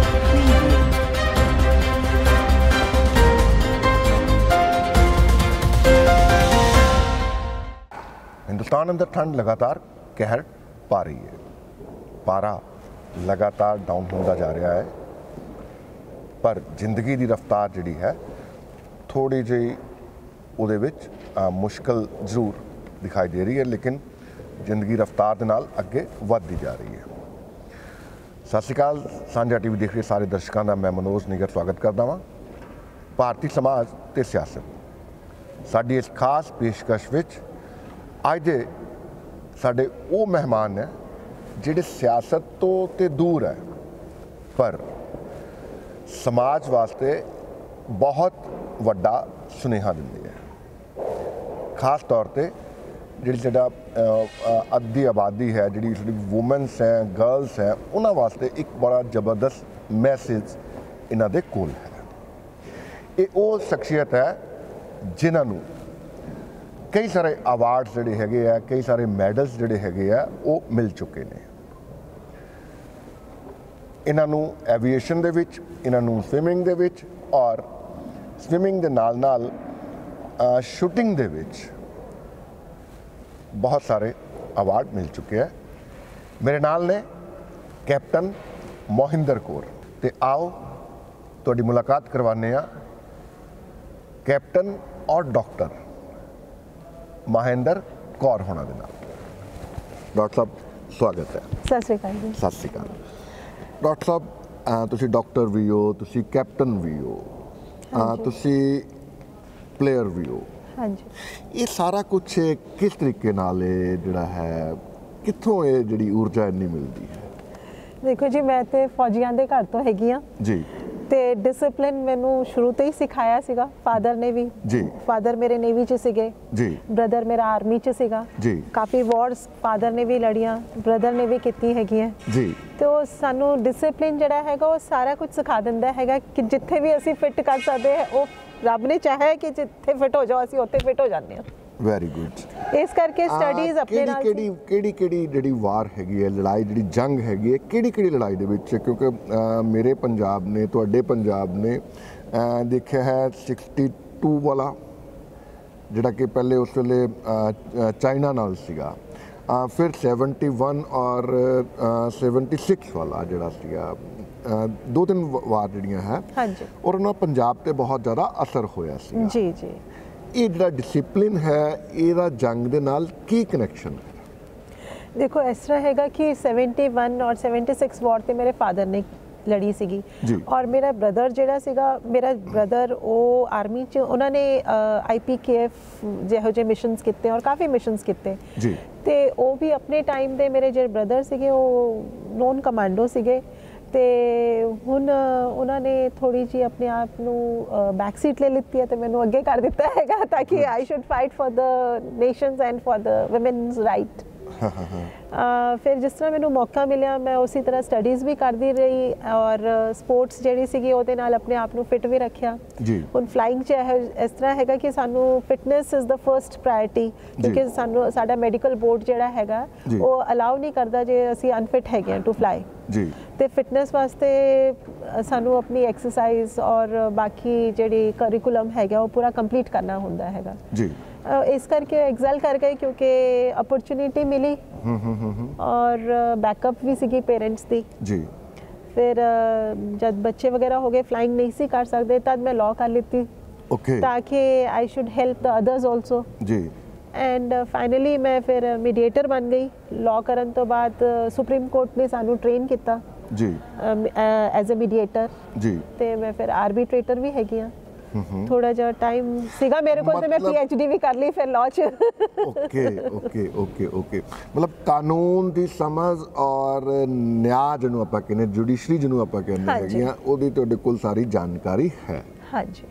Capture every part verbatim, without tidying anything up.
हिंदुस्तान अंदर ठंड लगातार कहर पा रही है। पारा लगातार डाउन होता जा रहा है, पर जिंदगी की रफ्तार जिहड़ी है थोड़ी जी उहदे विच मुश्किल जरूर दिखाई दे रही है, लेकिन जिंदगी रफ्तार दे नाल अगे वधदी जा रही है। सत श्री अकाल, सांझा टीवी देख रहे सारे दर्शकों का मैं मनोज निगर स्वागत करता वां। भारतीय समाज ते सियासत साडी इस खास पेशकश विच अज दे साडे वो मेहमान ने जिहड़े सियासत तो ते दूर है, पर समाज वास्ते बहुत वड्डा सुनेहा दिंदे है। खास तौर पर जिहड़ी साडा अद्धी आबादी है, जिहड़ी साडी वूमेंस हैं, गर्ल्स हैं, उन्हां वास्ते एक बड़ा जबरदस्त मैसेज इन्हां दे कोल है। ये वो शख्सियत है जिन्हां नूं कई सारे अवार्ड्स जिहड़े हैगे आ, कई सारे मैडल्स जिहड़े हैगे आ, वो मिल चुके ने। इन्हां नूं एविएशन दे विच, इन्हां नूं स्विमिंग दे विच और स्विमिंग दे नाल नाल शूटिंग दे विच बहुत सारे अवार्ड मिल चुके हैं। मेरे नाल ने कैप्टन मोहिंदर कौर, ते आओ तुहाडी मुलाकात करवाने आ कैप्टन और डॉक्टर मोहिंदर कौर होना दे नाल। डॉक्टर साहब स्वागत है। सत श्री अकाल जी। सत श्री अकाल। डॉक्टर साहब तुसी डॉक्टर भी हो, तुसी कैप्टन भी हो, तुसी प्लेयर भी हो। हाँ जी। ये सारा कुछ किस तरीके नाल जिहड़ा है, कित्थों ये जिहड़ी ऊर्जा इन्नी मिलती है? देखो जी, मैं तो फौजियां दे घर तो हैगी हाँ जी, ते डिसिप्लिन मैनू शुरू तो ही सिखाया सीगा। फादर ने भी जी, फादर मेरे नेवी च सीगे जी, ब्रदर मेरा आर्मी च सीगा जी, काफ़ी वॉर्स फादर ने भी लड़ियां, ब्रदर ने भी कीती हैगियां जी। तो सानू डिसिप्लिन जिहड़ा हैगा वो सारा कुछ सिखा दिंदा हैगा कि जिथे भी असीं फिट कर सकते हैं, वो रब ने चाहे कि जिथे फिट हो जाओ असीं उत्थे फिट हो जाते हैं। Very good. इस करके स्टडीज अपने नाल केड़ी केड़ी केड़ी जिहड़ी वार हैगी है, लड़ाई जिहड़ी जंग हैगी है, केड़ी केड़ी लड़ाई दे विच, क्योंकि मेरे पंजाब ने, तुहाडे पंजाब ने देखिया है सिक्सटी टू वाला जिहड़ा कि पहले उस वेले चाइना नाल सीगा, फिर सैवनटी वन और सैवनटी सिक्स वाला जिहड़ा सीगा, दो तीन वार जिहड़ियां है। हाँ जी। और उन्हां पंजाब ते बहुत ज़्यादा असर होया सीगा। जी जी। ये जिहड़ा डिसिप्लिन है, ਇਹਦਾ जंग ਦੇ ਨਾਲ ਕੀ कनैक्शन है? देखो इस तरह हैगा कि सेवेंटी वन और सेवेंटी सिक्स वॉर ते मेरे फादर ने लड़ी सीगी और मेरा ब्रदर जिहड़ा सीगा, मेरा ब्रदर वो आर्मी च उन्होंने आई पी के एफ जिहो जे मिशनस किते और काफ़ी मिशनस किते जी, ते वो भी अपने टाइम दे मेरे जो ब्रदर सीगे वो नॉन कमांडो सीगे। तो हुण उन्होंने थोड़ी जी अपने आप नू बैक सीट ले लीती है, तो मैनू अगे कर दिता हैगा ताकि I should fight for the nations and for the women's right. फिर जिस तरह मैनू मौका मिला मैं उसी तरह स्टडीज़ भी करती रही और स्पोर्ट्स जिहड़ी सीगी उहदे नाल अपने आप नू फिट भी रखिया। हुण फ्लाइंग च इस तरह हैगा कि सानू fitness is the first priority, क्योंकि सानू साडा मैडिकल बोर्ड जिहड़ा हैगा वो अलाउ नहीं करता जे असीं अनफिट हैगे टू फ्लाई जी। तो फिटनेस वास्ते सानू अपनी एक्सरसाइज और बाकी जिहड़ी करिकुलम हैगा वो पूरा कंप्लीट करना हुंदा हैगा जी। इस करके एक्सेल कर गए क्योंकि अपॉर्चुनिटी मिली और बैकअप भी सीगी पेरेंट्स दी जी। फिर जब बच्चे वगैरह हो गए, फ्लाइंग नहीं सी कर सकते, तब मैं लॉ कर लेती okay. ताकि I should help the others also जी। एंड फाइनली uh, मैं फिर मीडिएटर बन गई। लॉ करन तो बाद सुप्रीम कोर्ट ने सानू ट्रेन किया जी एज ए मीडिएटर जी। तो मैं फिर आर्बिट्रेटर भी हैगी हाँ। थोड़ा जा टाइम सीगा मेरे को, मतलब, मैं पीएचडी भी कर ली फिर लॉ च। ओके ओके ओके ओके मतलब कानून दी समझ और न्याय जिन्हों आपां कहने, जुडिशरी जिन्हों आपां कहने हैगी आ, ओदी तुहाडे कोल सारी जानकारी है। हाँ जी।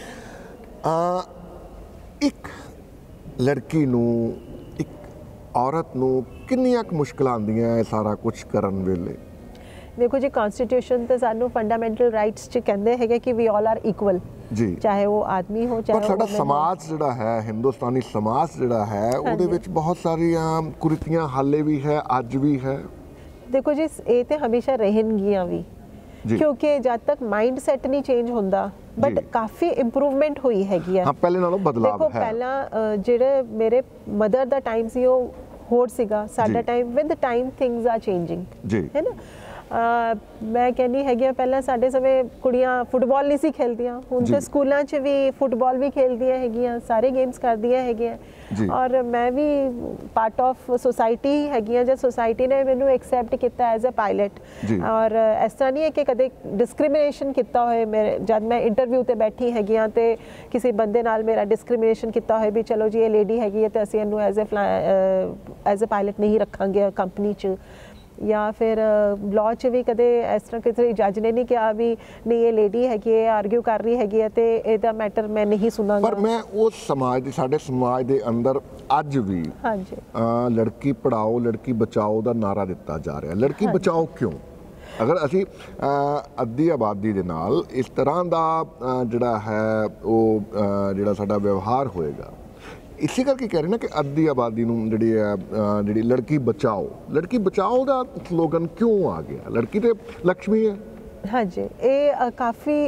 आ, एक लड़की नूं, एक औरत नूं किन्नियां मुश्किल आंदियां सारा कुछ करन वेले? देखो जी, कॉन्स्टिट्यूशन तो सानू फंडामेंटल राइट्स च कहंदे हैगे कि वी ऑल आर इक्वल जी, चाहे वो आदमी हो चाहे साडा समाज जिहड़ा है, हिंदुस्तानी समाज जिहड़ा है, ਉਹਦੇ ਵਿੱਚ बहुत सारियां कुरीतियां हाले भी है, अज भी है। देखो जी, ये तो हमेशा रहनगियां भी क्योंकि जब तक माइंड सैट नहीं चेंज होंदा बट काफ़ी इंप्रूवमेंट हुई हैगी है। हाँ, पहले नालों बदलाव देखो है। पहला ਜਿਹੜੇ ਮੇਰੇ ਮਦਰ ਦਾ ਟਾਈਮ ਸੀ ਉਹ ਹੋਰ ਸੀਗਾ, ਸਾਡਾ time with time things are changing ਜੀ ਹੈ ਨਾ। ਮੈਂ ਕਹਿੰਦੀ ਹੈਗੀ ਪਹਿਲਾਂ ਸਾਡੇ ਸਮੇਂ ਕੁੜੀਆਂ ਫੁੱਟਬਾਲ ਨਹੀਂ ਸੀ ਖੇਲਦੀਆਂ, ਹੁਣ ਤੇ ਸਕੂਲਾਂ 'ਚ ਵੀ ਫੁੱਟਬਾਲ ਵੀ ਖੇਲਦੀਆਂ ਹੈਗੀਆਂ, ਸਾਰੇ ਗੇਮਸ ਕਰਦੀਆਂ ਹੈਗੀਆਂ। ਔਰ ਮੈਂ ਵੀ ਪਾਰਟ ਆਫ ਸੋਸਾਇਟੀ ਹੈਗੀ ਹਾਂ, ਜਦ ਸੋਸਾਇਟੀ ਨੇ ਮੈਨੂੰ ਐਕਸੈਪਟ ਕੀਤਾ ਐਜ਼ ਅ ਪਾਇਲਟ। ਔਰ ਇਸ ਤਰ੍ਹਾਂ ਨਹੀਂ ਹੈ ਕਿ ਕਦੇ ਡਿਸਕ੍ਰਿਮੀਨੇਸ਼ਨ ਕੀਤਾ ਹੋਏ। ਮੇਰੇ ਜਦ ਮੈਂ ਇੰਟਰਵਿਊ ਤੇ ਬੈਠੀ ਹੈਗੀ ਹਾਂ ਤੇ ਕਿਸੇ ਬੰਦੇ ਨਾਲ ਮੇਰਾ ਡਿਸਕ੍ਰਿਮੀਨੇਸ਼ਨ ਕੀਤਾ ਹੋਏ ਵੀ ਚਲੋ ਜੀ ਇਹ ਲੇਡੀ ਹੈਗੀ ਹੈ ਤੇ ਅਸੀਂ ਇਹਨੂੰ as a as a pilot ਨਹੀਂ ਰੱਖਾਂਗੇ ਕੰਪਨੀ 'ਚ, ਜਾਂ ਫਿਰ ਲਾਅ 'ਚ ਵੀ ਕਦੇ ਇਸ ਤਰ੍ਹਾਂ ਕਿਸੇ ਜੱਜ ਨੇ ਨਹੀਂ ਕਿਹਾ ਵੀ ਨਹੀਂ ਇਹ ਲੇਡੀ ਹੈਗੀ ਹੈ ਆਰਗਿਊ ਕਰ ਰਹੀ ਹੈਗੀ ਹੈ ਤੇ ਇਹਦਾ ਮੈਟਰ ਮੈਂ ਨਹੀਂ ਸੁਣਾਂਗਾ। ਪਰ ਮੈਂ ਉਸ ਸਮਾਜ ਦੇ ਸਾਡੇ ਸਮਾਜ ਦੇ ਅੰਦਰ ਅੱਜ ਵੀ ਹਾਂਜੀ ਲੜਕੀ ਪੜਾਓ ਲੜਕੀ ਬਚਾਓ ਦਾ ਨਾਰਾ ਦਿੱਤਾ ਜਾ ਰਿਹਾ। ਲੜਕੀ ਬਚਾਓ ਕਿਉਂ? ਅਗਰ ਅਸੀਂ ਅੱਧੀ ਆਬਾਦੀ ਦੇ ਨਾਲ ਇਸ ਤਰ੍ਹਾਂ ਦਾ ਜਿਹੜਾ ਹੈ ਉਹ ਜਿਹੜਾ ਸਾਡਾ ਵਿਵਹਾਰ ਹੋਏਗਾ, ਇਸੇ ਕਰਕੇ ਕਹਿ ਰਹੇ ਨਾ ਕਿ ਅੱਧੀ ਆਬਾਦੀ ਨੂੰ ਜਿਹੜੀ ਹੈ ਜਿਹੜੀ ਲੜਕੀ ਬਚਾਓ ਲੜਕੀ ਬਚਾਓ ਦਾ ਸਲੋਗਨ ਕਿਉਂ ਆ ਗਿਆ? ਲੜਕੀ ਤੇ ਲక్ష్ਮੀ ਹੈ। ਹਾਂਜੀ, ਇਹ ਕਾਫੀ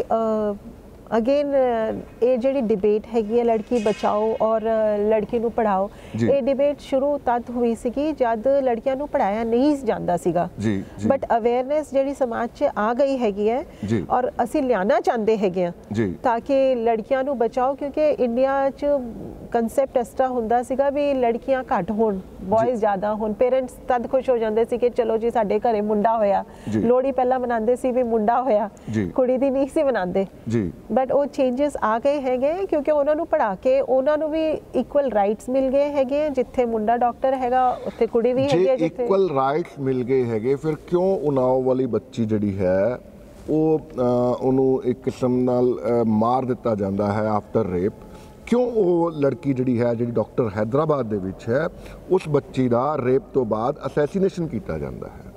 ਅਗੇਨ ਇਹ ਜਿਹੜੀ ਡਿਬੇਟ ਹੈਗੀ ਹੈ ਲੜਕੀ ਬਚਾਓ ਔਰ ਲੜਕੀ ਨੂੰ ਪੜ੍ਹਾਓ, ਇਹ ਡਿਬੇਟ ਸ਼ੁਰੂ ਤਦ ਹੋਈ ਸੀਗੀ ਜਦ ਲੜਕੀਆਂ ਨੂੰ ਪੜ੍ਹਾਇਆ ਨਹੀਂ ਜਾਂਦਾ ਸੀਗਾ। ਬਟ ਅਵੇਅਰਨੈਸ ਜਿਹੜੀ ਸਮਾਜ 'ਚ ਆ ਗਈ ਹੈਗੀ ਹੈ ਔਰ ਅਸੀਂ ਲਿਆਉਣਾ ਚਾਹੁੰਦੇ ਹੈਗੇ ਹਾਂ ਤਾਂ ਕਿ ਲੜਕੀਆਂ ਨੂੰ ਬਚਾਓ, ਕਿਉਂਕਿ ਇੰਡੀਆ 'ਚ ਕੰਸੈਪਟ ਇਸ ਤਰ੍ਹਾਂ ਹੁੰਦਾ ਸੀਗਾ ਵੀ ਲੜਕੀਆਂ ਘੱਟ ਹੋਣ ਬॉयਜ਼ ਜ਼ਿਆਦਾ ਹੋਣ। ਪੇਰੈਂਟਸ ਤਦ ਖੁਸ਼ ਹੋ ਜਾਂਦੇ ਸੀ ਕਿ ਚਲੋ ਜੀ ਸਾਡੇ ਘਰੇ ਮੁੰਡਾ ਹੋਇਆ। ਲੋਹੜੀ ਪਹਿਲਾਂ ਮਨਾਉਂਦੇ ਸੀ ਵੀ ਮੁੰਡਾ ਹੋਇਆ, ਕੁੜੀ ਦੀ ਨਹੀਂ ਸੀ ਮਨਾਉਂਦੇ। ਬਟ ਉਹ ਚੇਂਜਸ ਆ ਗਏ ਹੈਗੇ ਕਿਉਂਕਿ ਉਹਨਾਂ ਨੂੰ ਪੜ੍ਹਾ ਕੇ ਉਹਨਾਂ ਨੂੰ ਵੀ ਇਕੁਅਲ ਰਾਈਟਸ ਮਿਲ ਗਏ ਹੈਗੇ। ਜਿੱਥੇ ਮੁੰਡਾ ਡਾਕਟਰ ਹੈਗਾ ਉੱਥੇ ਕੁੜੀ ਵੀ ਹੈਗੀ ਹੈ। ਜਿੱਥੇ ਇਕੁਅਲ ਰਾਈਟਸ ਮਿਲ ਗਏ ਹੈਗੇ, ਫਿਰ ਕਿਉਂ ਉਨਾਓ ਵਾਲੀ ਬੱਚੀ ਜਿਹੜੀ ਹੈ ਉਹ ਉਹਨੂੰ ਇੱਕ ਕਿਸਮ ਨਾਲ ਮਾਰ ਦਿੱਤਾ ਜਾਂਦਾ ਹੈ ਆਫਟਰ ਰੇਪ? ਕਿਉਂ ਉਹ ਲੜਕੀ ਜਿਹੜੀ ਹੈ ਜਿਹੜੀ ਡਾਕਟਰ ਹੈਦਰਾਬਾਦ ਦੇ ਵਿੱਚ ਹੈ ਉਸ ਬੱਚੀ ਦਾ ਰੇਪ ਤੋਂ ਬਾਅਦ ਅਸੈਸੀਨੇਸ਼ਨ ਕੀਤਾ ਜਾਂਦਾ ਹੈ?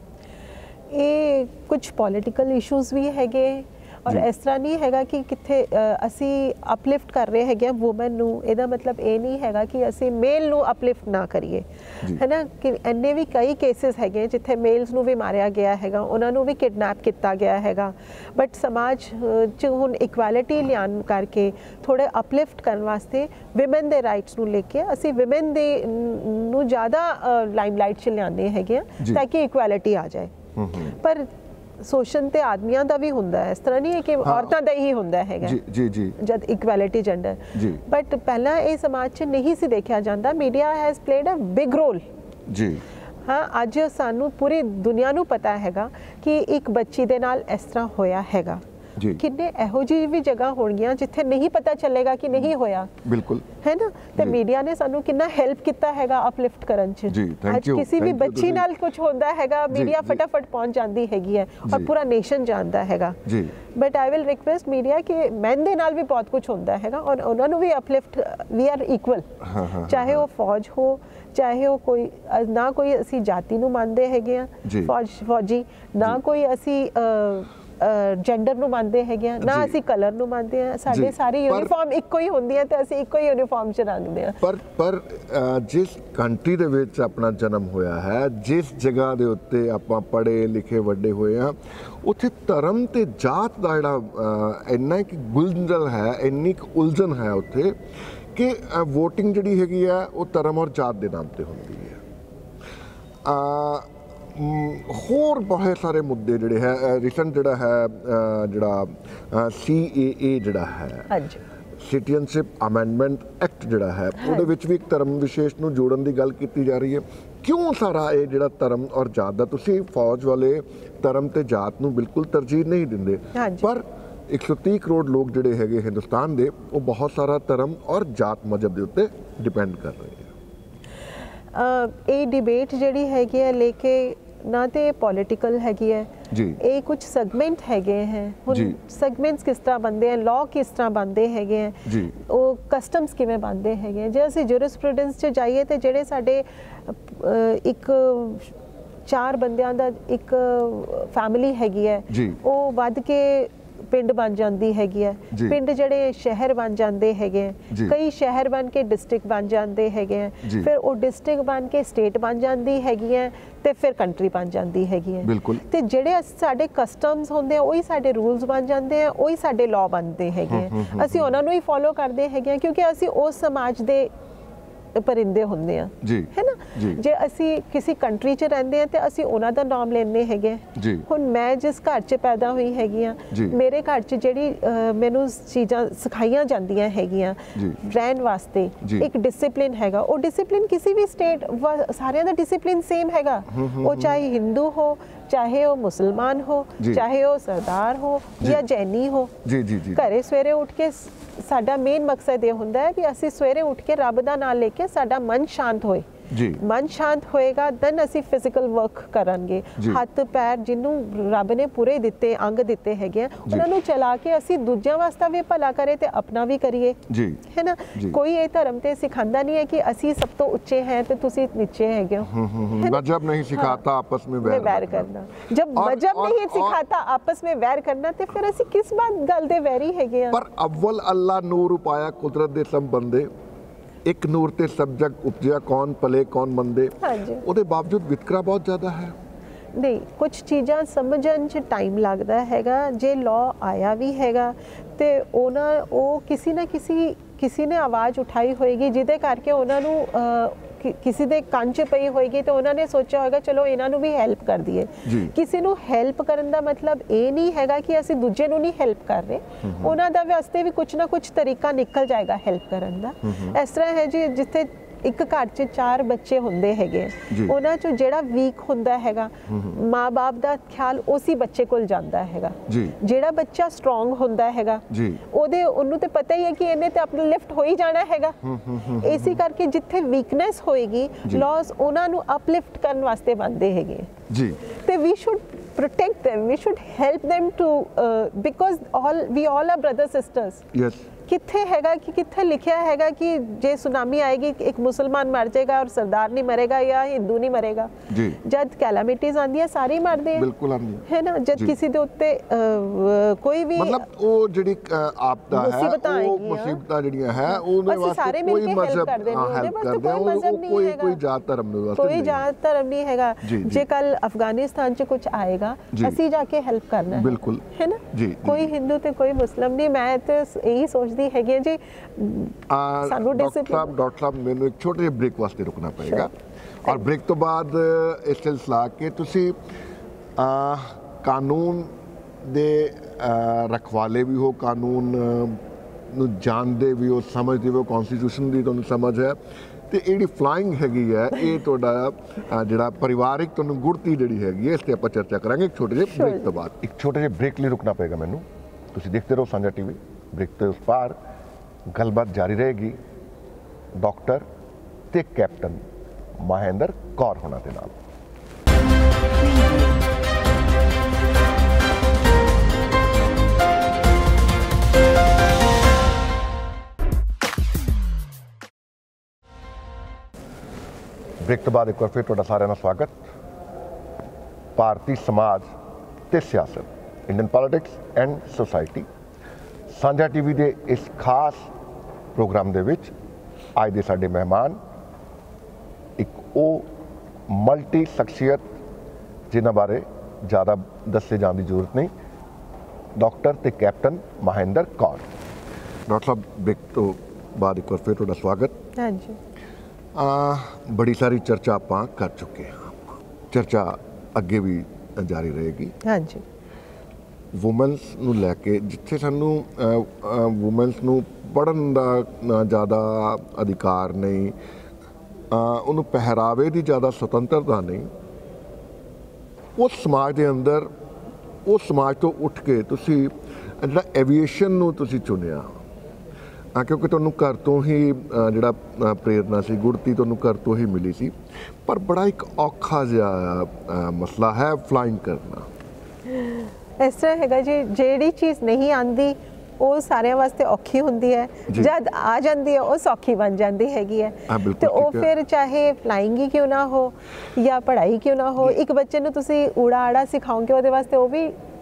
ਇਹ ਕੁਝ ਪੋਲੀਟੀਕਲ ਇਸ਼ੂਜ਼ ਵੀ ਹੈਗੇ ਔਰ ਇਸ ਤਰ੍ਹਾਂ ਨਹੀਂ ਹੈਗਾ ਕਿ ਕਿੱਥੇ ਅਸੀਂ ਅਪਲਿਫਟ ਕਰ ਰਹੇ ਹੈਗੇ ਵੂਮਨ ਨੂੰ। ਇਹਦਾ ਮਤਲਬ ਇਹ ਨਹੀਂ ਹੈਗਾ ਕਿ ਅਸੀਂ ਮੇਲ ਨੂੰ ਅਪਲਿਫਟ ਨਾ ਕਰੀਏ, ਹੈ ਨਾ। ਕਿ ਇੰਨੇ ਵੀ ਕਈ ਕੇਸਿਸ ਹੈਗੇ ਜਿੱਥੇ ਮੇਲਸ ਨੂੰ ਵੀ ਮਾਰਿਆ ਗਿਆ ਹੈਗਾ, ਉਹਨਾਂ ਨੂੰ ਵੀ ਕਿਡਨੈਪ ਕੀਤਾ ਗਿਆ ਹੈਗਾ। ਬਟ ਸਮਾਜ 'ਚ ਹੁਣ ਇਕੁਐਲਿਟੀ ਲਿਆਉਣ ਕਰਕੇ ਥੋੜ੍ਹੇ ਅਪਲਿਫਟ ਕਰਨ ਵਾਸਤੇ ਵਿਮਨ ਦੇ ਰਾਈਟਸ ਨੂੰ ਲੈ ਕੇ ਅਸੀਂ ਵਿਮਨ ਦੇ ਨੂੰ ਜ਼ਿਆਦਾ ਲਾਈਮਲਾਈਟ 'ਚ ਲਿਆਉਂਦੇ ਹੈਗੇ ਆ ਤਾਂ ਕਿ ਇਕੁਐਲਿਟੀ ਆ ਜਾਏ। ਪਰ ਸ਼ੋਸ਼ਣ ਤੇ ਆਦਮੀਆਂ ਦਾ ਵੀ ਹੁੰਦਾ ਹੈ, ਇਸ ਤਰ੍ਹਾਂ ਨਹੀਂ ਹੈ ਕਿ ਔਰਤਾਂ ਦਾ ਹੀ ਹੁੰਦਾ ਹੈਗਾ ਜੀ ਜੀ ਜਦ ਇਕੁਐਲਿਟੀ ਜੈਂਡਰ। ਬਟ ਪਹਿਲਾਂ ਇਹ ਸਮਾਜ 'ਚ ਨਹੀਂ ਸੀ ਦੇਖਿਆ ਜਾਂਦਾ। Media has played a big role ਜੀ। ਹਾਂ, ਅੱਜ ਸਾਨੂੰ ਪੂਰੀ ਦੁਨੀਆ ਨੂੰ ਪਤਾ ਹੈਗਾ ਕਿ ਇੱਕ ਬੱਚੀ ਦੇ ਨਾਲ ਇਸ ਤਰ੍ਹਾਂ ਹੋਇਆ ਹੈਗਾ। ਕਿੰਨੇ ਇਹੋ ਜਿਹੀ ਵੀ ਜਗ੍ਹਾ ਹੋਣਗੀਆਂ ਜਿੱਥੇ ਨਹੀਂ ਪਤਾ ਚੱਲੇਗਾ ਕਿ ਨਹੀਂ ਹੋਇਆ। ਬਿਲਕੁਲ, ਹੈ ਨਾ। ਤੇ ਮੀਡੀਆ ਨੇ ਸਾਨੂੰ ਕਿੰਨਾ ਹੈਲਪ ਕੀਤਾ ਹੈਗਾ ਅਪਲਿਫਟ ਕਰਨ 'ਚ। ਅੱਜ ਕਿਸੇ ਵੀ ਬੱਚੀ ਨਾਲ ਕੁਝ ਹੁੰਦਾ ਹੈਗਾ ਮੀਡੀਆ ਫਟਾਫਟ ਪਹੁੰਚ ਜਾਂਦੀ ਹੈਗੀ ਹੈ ਔਰ ਪੂਰਾ ਨੇਸ਼ਨ ਜਾਣਦਾ ਹੈਗਾ। But I will request media ਕਿ ਮੈਨ ਦੇ ਨਾਲ ਵੀ ਬਹੁਤ ਕੁਝ ਹੁੰਦਾ ਹੈਗਾ ਔਰ ਉਹਨਾਂ ਨੂੰ ਵੀ ਅਪਲਿਫਟ, ਵੀ ਆਰ ਇਕੁਅਲ, ਚਾਹੇ ਉਹ ਫੌਜ ਹੋ ਚਾਹੇ ਉਹ ਕੋਈ ਨਾ ਕੋਈ ਅਸੀਂ ਜਾਤੀ ਨੂੰ ਮੰਨਦੇ ਹੈਗੇ ਆ ਫੌਜ ਫੌਜੀ, ਨਾ ਕੋਈ ਅਸੀਂ ਜੈਂਡਰ ਨੂੰ ਮੰਨਦੇ ਹੈਗੇ ਆ, ਨਾ ਅਸੀਂ ਕਲਰ ਨੂੰ ਮੰਨਦੇ ਆ। ਸਾਡੇ ਸਾਰੀ ਯੂਨੀਫਾਰਮ ਇੱਕੋ ਹੀ ਹੁੰਦੀ ਹੈ ਤੇ ਅਸੀਂ ਇੱਕੋ ਹੀ ਯੂਨੀਫਾਰਮ 'ਚ ਰੰਗਦੇ ਆ। ਪਰ ਪਰ ਜਿਸ ਕੰਟਰੀ ਦੇ ਵਿੱਚ ਆਪਣਾ ਜਨਮ ਹੋਇਆ ਹੈ, ਜਿਸ ਜਗ੍ਹਾ ਦੇ ਉੱਤੇ ਆਪਾਂ ਪੜ੍ਹੇ ਲਿਖੇ ਵੱਡੇ ਹੋਏ ਆ, ਉੱਥੇ ਧਰਮ ਤੇ ਜਾਤ ਦਾ ਜਿਹੜਾ ਇੰਨਾ ਕਿ ਗੁੰਝਲ ਹੈ, ਇੰਨੀ ਕੁ ਉਲਝਣ ਹੈ ਉੱਥੇ ਕਿ ਵੋਟਿੰਗ ਜਿਹੜੀ ਹੈਗੀ ਆ ਉਹ ਧਰਮ ਔਰ ਜਾਤ ਦੇ ਨਾਮ ਤੇ ਹੁੰਦੀ ਹੈ। ਹੋਰ ਬਹੁਤ ਸਾਰੇ ਮੁੱਦੇ ਜਿਹੜੇ ਹੈ, ਰੀਸੈਂਟ ਜਿਹੜਾ ਹੈ ਜਿਹੜਾ ਸੀ ਏ ਏ ਜਿਹੜਾ ਹੈ ਸਿਟੀਜ਼ਨਸ਼ਿਪ ਅਮੈਂਡਮੈਂਟ ਐਕਟ ਜਿਹੜਾ ਹੈ, ਉਹਦੇ ਵਿੱਚ ਵੀ ਇੱਕ ਧਰਮ ਵਿਸ਼ੇਸ਼ ਨੂੰ ਜੋੜਨ ਦੀ ਗੱਲ ਕੀਤੀ ਜਾ ਰਹੀ ਹੈ। ਕਿਉਂ ਸਾਰਾ ਇਹ ਜਿਹੜਾ ਧਰਮ ਔਰ ਜਾਤ ਦਾ, ਤੁਸੀਂ ਫੌਜ ਵਾਲੇ ਧਰਮ ਤੇ ਜਾਤ ਨੂੰ ਬਿਲਕੁਲ ਤਰਜੀਹ ਨਹੀਂ ਦਿੰਦੇ, ਪਰ ਇੱਕ ਸੌ ਤੀਹ ਕਰੋੜ ਲੋਕ ਜਿਹੜੇ ਹੈਗੇ ਹਿੰਦੁਸਤਾਨ ਦੇ ਉਹ ਬਹੁਤ ਸਾਰਾ ਧਰਮ ਔਰ ਜਾਤ ਮਜ਼ਹਬ ਦੇ ਉੱਤੇ ਡਿਪੈਂਡ ਕਰ ਰਹੇ ਆ। ਇਹ ਡਿਬੇਟ ਜਿਹੜੀ ਹੈਗੀ ਹੈ ਲੈ ਕੇ ਨਾ ਤੇ ਪੋਲੀਟੀਕਲ ਹੈਗੀ ਹੈ ਜੀ, ਇਹ ਕੁਝ ਸੈਗਮੈਂਟ ਹੈਗੇ ਹੈ। ਹੁਣ ਸੈਗਮੈਂਟਸ ਕਿਸ ਤਰ੍ਹਾਂ ਬਣਦੇ ਹਨ, ਲਾਅ ਕਿਸ ਤਰ੍ਹਾਂ ਬਣਦੇ ਹੈਗੇ ਹੈ, ਉਹ ਕਸਟਮਸ ਕਿਵੇਂ ਬਣਦੇ ਹੈਗੇ। ਜੇ ਅਸੀਂ ਜੂਰਿਸਪ੍ਰੂਡੈਂਸ 'ਚ ਜਾਈਏ ਤੇ ਜਿਹੜੇ ਸਾਡੇ ਇੱਕ ਚਾਰ ਬੰਦਿਆਂ ਦਾ ਇੱਕ ਫੈਮਿਲੀ ਹੈਗੀ ਹੈ ਉਹ ਵੱਧ ਕੇ ਪਿੰਡ ਬਣ ਜਾਂਦੀ ਹੈਗੀ ਹੈ, ਪਿੰਡ ਜਿਹੜੇ ਸ਼ਹਿਰ ਬਣ ਜਾਂਦੇ ਹੈਗੇ ਹੈ, ਕਈ ਸ਼ਹਿਰ ਬਣ ਕੇ ਡਿਸਟ੍ਰਿਕਟ ਬਣ ਜਾਂਦੇ ਹੈਗੇ ਹੈ, ਫਿਰ ਉਹ ਡਿਸਟ੍ਰਿਕਟ ਬਣ ਕੇ ਸਟੇਟ ਬਣ ਜਾਂਦੀ ਹੈਗੀ ਹੈ ਤੇ ਫਿਰ ਕੰਟਰੀ ਬਣ ਜਾਂਦੀ ਹੈਗੀ ਹੈ। ਤੇ ਜਿਹੜੇ ਸਾਡੇ ਕਸਟਮਸ ਹੁੰਦੇ ਆ ਉਹੀ ਸਾਡੇ ਰੂਲਸ ਬਣ ਜਾਂਦੇ ਆ, ਉਹੀ ਸਾਡੇ ਲਾਅ ਬਣਦੇ ਹੈਗੇ ਆ। ਅਸੀਂ ਉਹਨਾਂ ਨੂੰ ਹੀ ਫੋਲੋ ਕਰਦੇ ਹੈਗੇ ਆ ਕਿਉਂਕਿ ਅਸੀਂ ਉਸ ਸਮਾਜ ਦੇ परिंदे होंगे है ना। जे असी किसी कंट्री च रहंदे हैं ते असी उन्हां दा नाम लेने हैगे। हुण मैं जिस घर च पैदा हुई हैगी हां, मेरे घर च जिहड़ी मैनूं चीज़ां सिखाईयां जांदियां हैगियां रहन वास्ते, एक डिसिप्लिन हैगा। वो डिसिप्लिन किसी भी स्टेट सारियां दा डिसिप्लिन सेम हैगा, वो चाहे हिंदू हो, चाहे वो मुसलमान हो, चाहे वो सरदार हो या जैनी हो। घरे सवेरे उठ के साडा मेन मकसद ये हुंदा है कि असी सवेरे उठ के रब दा नाम लेके साडा मन शांत होए। मन शांत होएगा दैन असी फिजिकल वर्क करांगे। हथ पैर जिन्नू रब ने पूरे दिते अंग दिते हैगे उन्हां नू चला के असी दूजियां वास्ता भी भला करे ते अपना भी करिए, है ना। कोई ये धर्म ते सिखांदा नहीं है कि असी सब तो उच्चे हैं ते तुसी नीचे हैगे हो। मजहब नहीं सिखाता आपस में वैर, वैर करना। जब मजहब नहीं सिखाता आपस में वैर करना ते फिर असी किस बात गल दे वैरी हैगे। पर अव्वल अल्लाह नूर उपाया कुदरत दे सब बंदे, एक नूर ते सब जग उपजिया कौन पले कौन मंदे। ਉਹਦੇ ਬਾਵਜੂਦ ਵਿਤਕਰਾ ਬਹੁਤ ਜ਼ਿਆਦਾ ਹੈ। नहीं, कुछ चीज़ां समझण च टाइम लगता हैगा। जे लॉ आया भी हैगा ते उन्हां ਉਹ किसी ना किसी किसी ने आवाज़ उठाई होएगी जिहदे करके उन्हां नूं कि, किसी दे कंन च पई होएगी तो उन्होंने सोचा होगा चलो इन्हां नूं भी हैल्प कर दीए। किसी नूं हैल्प करन दा मतलब ये नहीं हैगा कि असीं दूजे नूं नहीं हैल्प कर रहे, उन्हां दा वास्ते भी कुछ ना कुछ तरीका निकल जाएगा हैल्प करन दा। इस तरह है जी जिथे एक घर च चार बच्चे होंदे हैगे, उन्हां चों जिहड़ा वीक हुंदा हैगा माँ बाप दा ख्याल उसी बच्चे कोल जांदा हैगा। जिहड़ा बच्चा स्ट्रोंग हुंदा हैगा ओहदे उन्नू ते पता ही है कि इन्हें ते अपने लिफ्ट हो ही जाना हैगा। इसी करके जिथे वीकनेस होएगी लॉस उन्हां नू अपलिफ्ट करन वास्ते बनदे हैगे जी। ते we should protect them, we should help them to uh, because all we all are brother sisters। yes। किथे हैगा कि किथे लिखा हैगा कि जे सुनामी आएगी एक मुसलमान मर जाएगा और सरदार नहीं मरेगा या हिंदू नहीं मरेगा जी। जब कैलामिटीज आंदी है सारे ही मरदे हैं, बिल्कुल आंदी है ना। जब किसी दे उत्ते कोई भी मतलब वो जेडी आपदा है वो मुसीबतां जेडीयां है ओने वास्ते कोई मजहब हेल्प करदे ने, कोई मजहब नहीं हैगा, कोई जात धर्म नहीं वास्ते, कोई जात धर्म नहीं हैगा। जे कल अफगानिस्तान च कुछ आएगा असी जाके हेल्प करना है, बिल्कुल है ना। कोई हिंदू ते कोई मुस्लिम नहीं। मैं तो यही सोचदी ਹੈਗੇ ਜੀ ਸਾਨੂੰ ਡਾਕਟਰ ਡਾਕਟਰ ਸਾਹਿਬ ਮੈਨੂੰ ਇੱਕ ਛੋਟੇ ਜਿਹੇ ਬ੍ਰੇਕ ਵਾਸਤੇ ਰੁਕਣਾ ਪਏਗਾ ਔਰ ਬ੍ਰੇਕ ਤੋਂ ਬਾਅਦ ਇਸ ਸਿਲਸਿਲਾ ਕਿ ਤੁਸੀਂ ਕਾਨੂੰਨ ਦੇ ਰਖਵਾਲੇ ਵੀ ਹੋ, ਕਾਨੂੰਨ ਨੂੰ ਜਾਣਦੇ ਵੀ ਹੋ, ਸਮਝਦੇ ਵੀ ਹੋ, ਕਨਸਟੀਟਿਊਸ਼ਨ ਦੀ ਤੁਹਾਨੂੰ ਸਮਝ ਹੈ ਤੇ ਜਿਹੜੀ ਫਲਾਈਂਗ ਹੈਗੀ ਹੈ ਇਹ ਤੁਹਾਡਾ ਜਿਹੜਾ ਪਰਿਵਾਰਿਕ ਤੁਹਾਨੂੰ ਗੁੜਤੀ ਜਿਹੜੀ ਹੈਗੀ ਹੈ ਇਸ ਤੇ ਆਪਾਂ ਚਰਚਾ ਕਰਾਂਗੇ ਇੱਕ ਛੋਟੇ ਜਿਹੇ ਬ੍ਰੇਕ ਤੋਂ ਬਾਅਦ। ਇੱਕ ਛੋਟੇ ਜਿਹੇ ਬ੍ਰੇਕ ਲਈ ਰੁਕਣਾ ਪਏਗਾ ਮੈਨੂੰ। ਤੁਸੀਂ ਦੇਖਦੇ ਰਹੋ ਸਾਂਝਾ ਟੀਵੀ। ब्रेक के उस पार गलबात जारी रहेगी डॉक्टर ते कैप्टन महेंद्र कौर होना के नाल। ब्रेक तो बाद एक बार फिर तुहाडा सारिआं दा स्वागत। भारतीय समाज ते सियासत, Indian politics and society Sanjha TV ਦੇ ਇਸ ਖਾਸ ਪ੍ਰੋਗਰਾਮ ਦੇ ਵਿੱਚ ਅੱਜ ਦੇ ਸਾਡੇ ਮਹਿਮਾਨ ਇੱਕ ਉਹ ਮਲਟੀ ਸ਼ਖਸੀਅਤ ਜਿਨ੍ਹਾਂ ਬਾਰੇ ਜ਼ਿਆਦਾ ਦੱਸੇ ਜਾਣ ਦੀ ਜ਼ਰੂਰਤ ਨਹੀਂ, ਡਾਕਟਰ ਤੇ ਕੈਪਟਨ ਮहेंद्र ਕੌਰ। ਡਾਕਟਰ ਸਾਹਿਬ ਬ੍ਰੇਕ ਤੋਂ ਬਾਅਦ ਇੱਕ ਵਾਰ ਫਿਰ ਤੁਹਾਡਾ ਸਵਾਗਤ। ਹਾਂਜੀ। ਬੜੀ ਸਾਰੀ ਚਰਚਾ ਆਪਾਂ ਕਰ ਚੁੱਕੇ ਹਾਂ, ਚਰਚਾ ਅੱਗੇ ਵੀ ਜਾਰੀ ਰਹੇਗੀ। ਹਾਂਜੀ। ਵੂਮਨਸ ਨੂੰ ਲੈ ਕੇ ਜਿੱਥੇ ਸਾਨੂੰ ਵੂਮਨਸ ਨੂੰ ਪੜ੍ਹਨ ਦਾ ਜ਼ਿਆਦਾ ਅਧਿਕਾਰ ਨਹੀਂ, ਉਹਨੂੰ ਪਹਿਰਾਵੇ ਦੀ ਜ਼ਿਆਦਾ ਸੁਤੰਤਰਤਾ ਨਹੀਂ, ਉਸ ਸਮਾਜ ਦੇ ਅੰਦਰ ਉਸ ਸਮਾਜ ਤੋਂ ਉੱਠ ਕੇ ਤੁਸੀਂ ਜਿਹੜਾ ਐਵੀਏਸ਼ਨ ਨੂੰ ਤੁਸੀਂ ਚੁਣਿਆ ਕਿਉਂਕਿ ਤੁਹਾਨੂੰ ਘਰ ਤੋਂ ਹੀ ਜਿਹੜਾ ਪ੍ਰੇਰਨਾ ਸੀ, ਗੁੜਤੀ ਤੁਹਾਨੂੰ ਘਰ ਤੋਂ ਹੀ ਮਿਲੀ ਸੀ। ਪਰ ਬੜਾ ਇੱਕ ਔਖਾ ਜਿਹਾ ਮਸਲਾ ਹੈ ਫਲਾਈਂਗ ਕਰਨਾ। इस तरह हैगा जी ਜਿਹੜੀ चीज़ नहीं आती वो सारे वास्ते औखी होंदी है, जब आ जाती है वो सौखी बन जाती हैगी है। तो वो फिर चाहे फ्लाइंग ही क्यों ना हो या पढ़ाई क्यों ना हो, एक बच्चे नूं तुसीं ऊड़ा आड़ा सिखाओगे वो वास्ते वो भी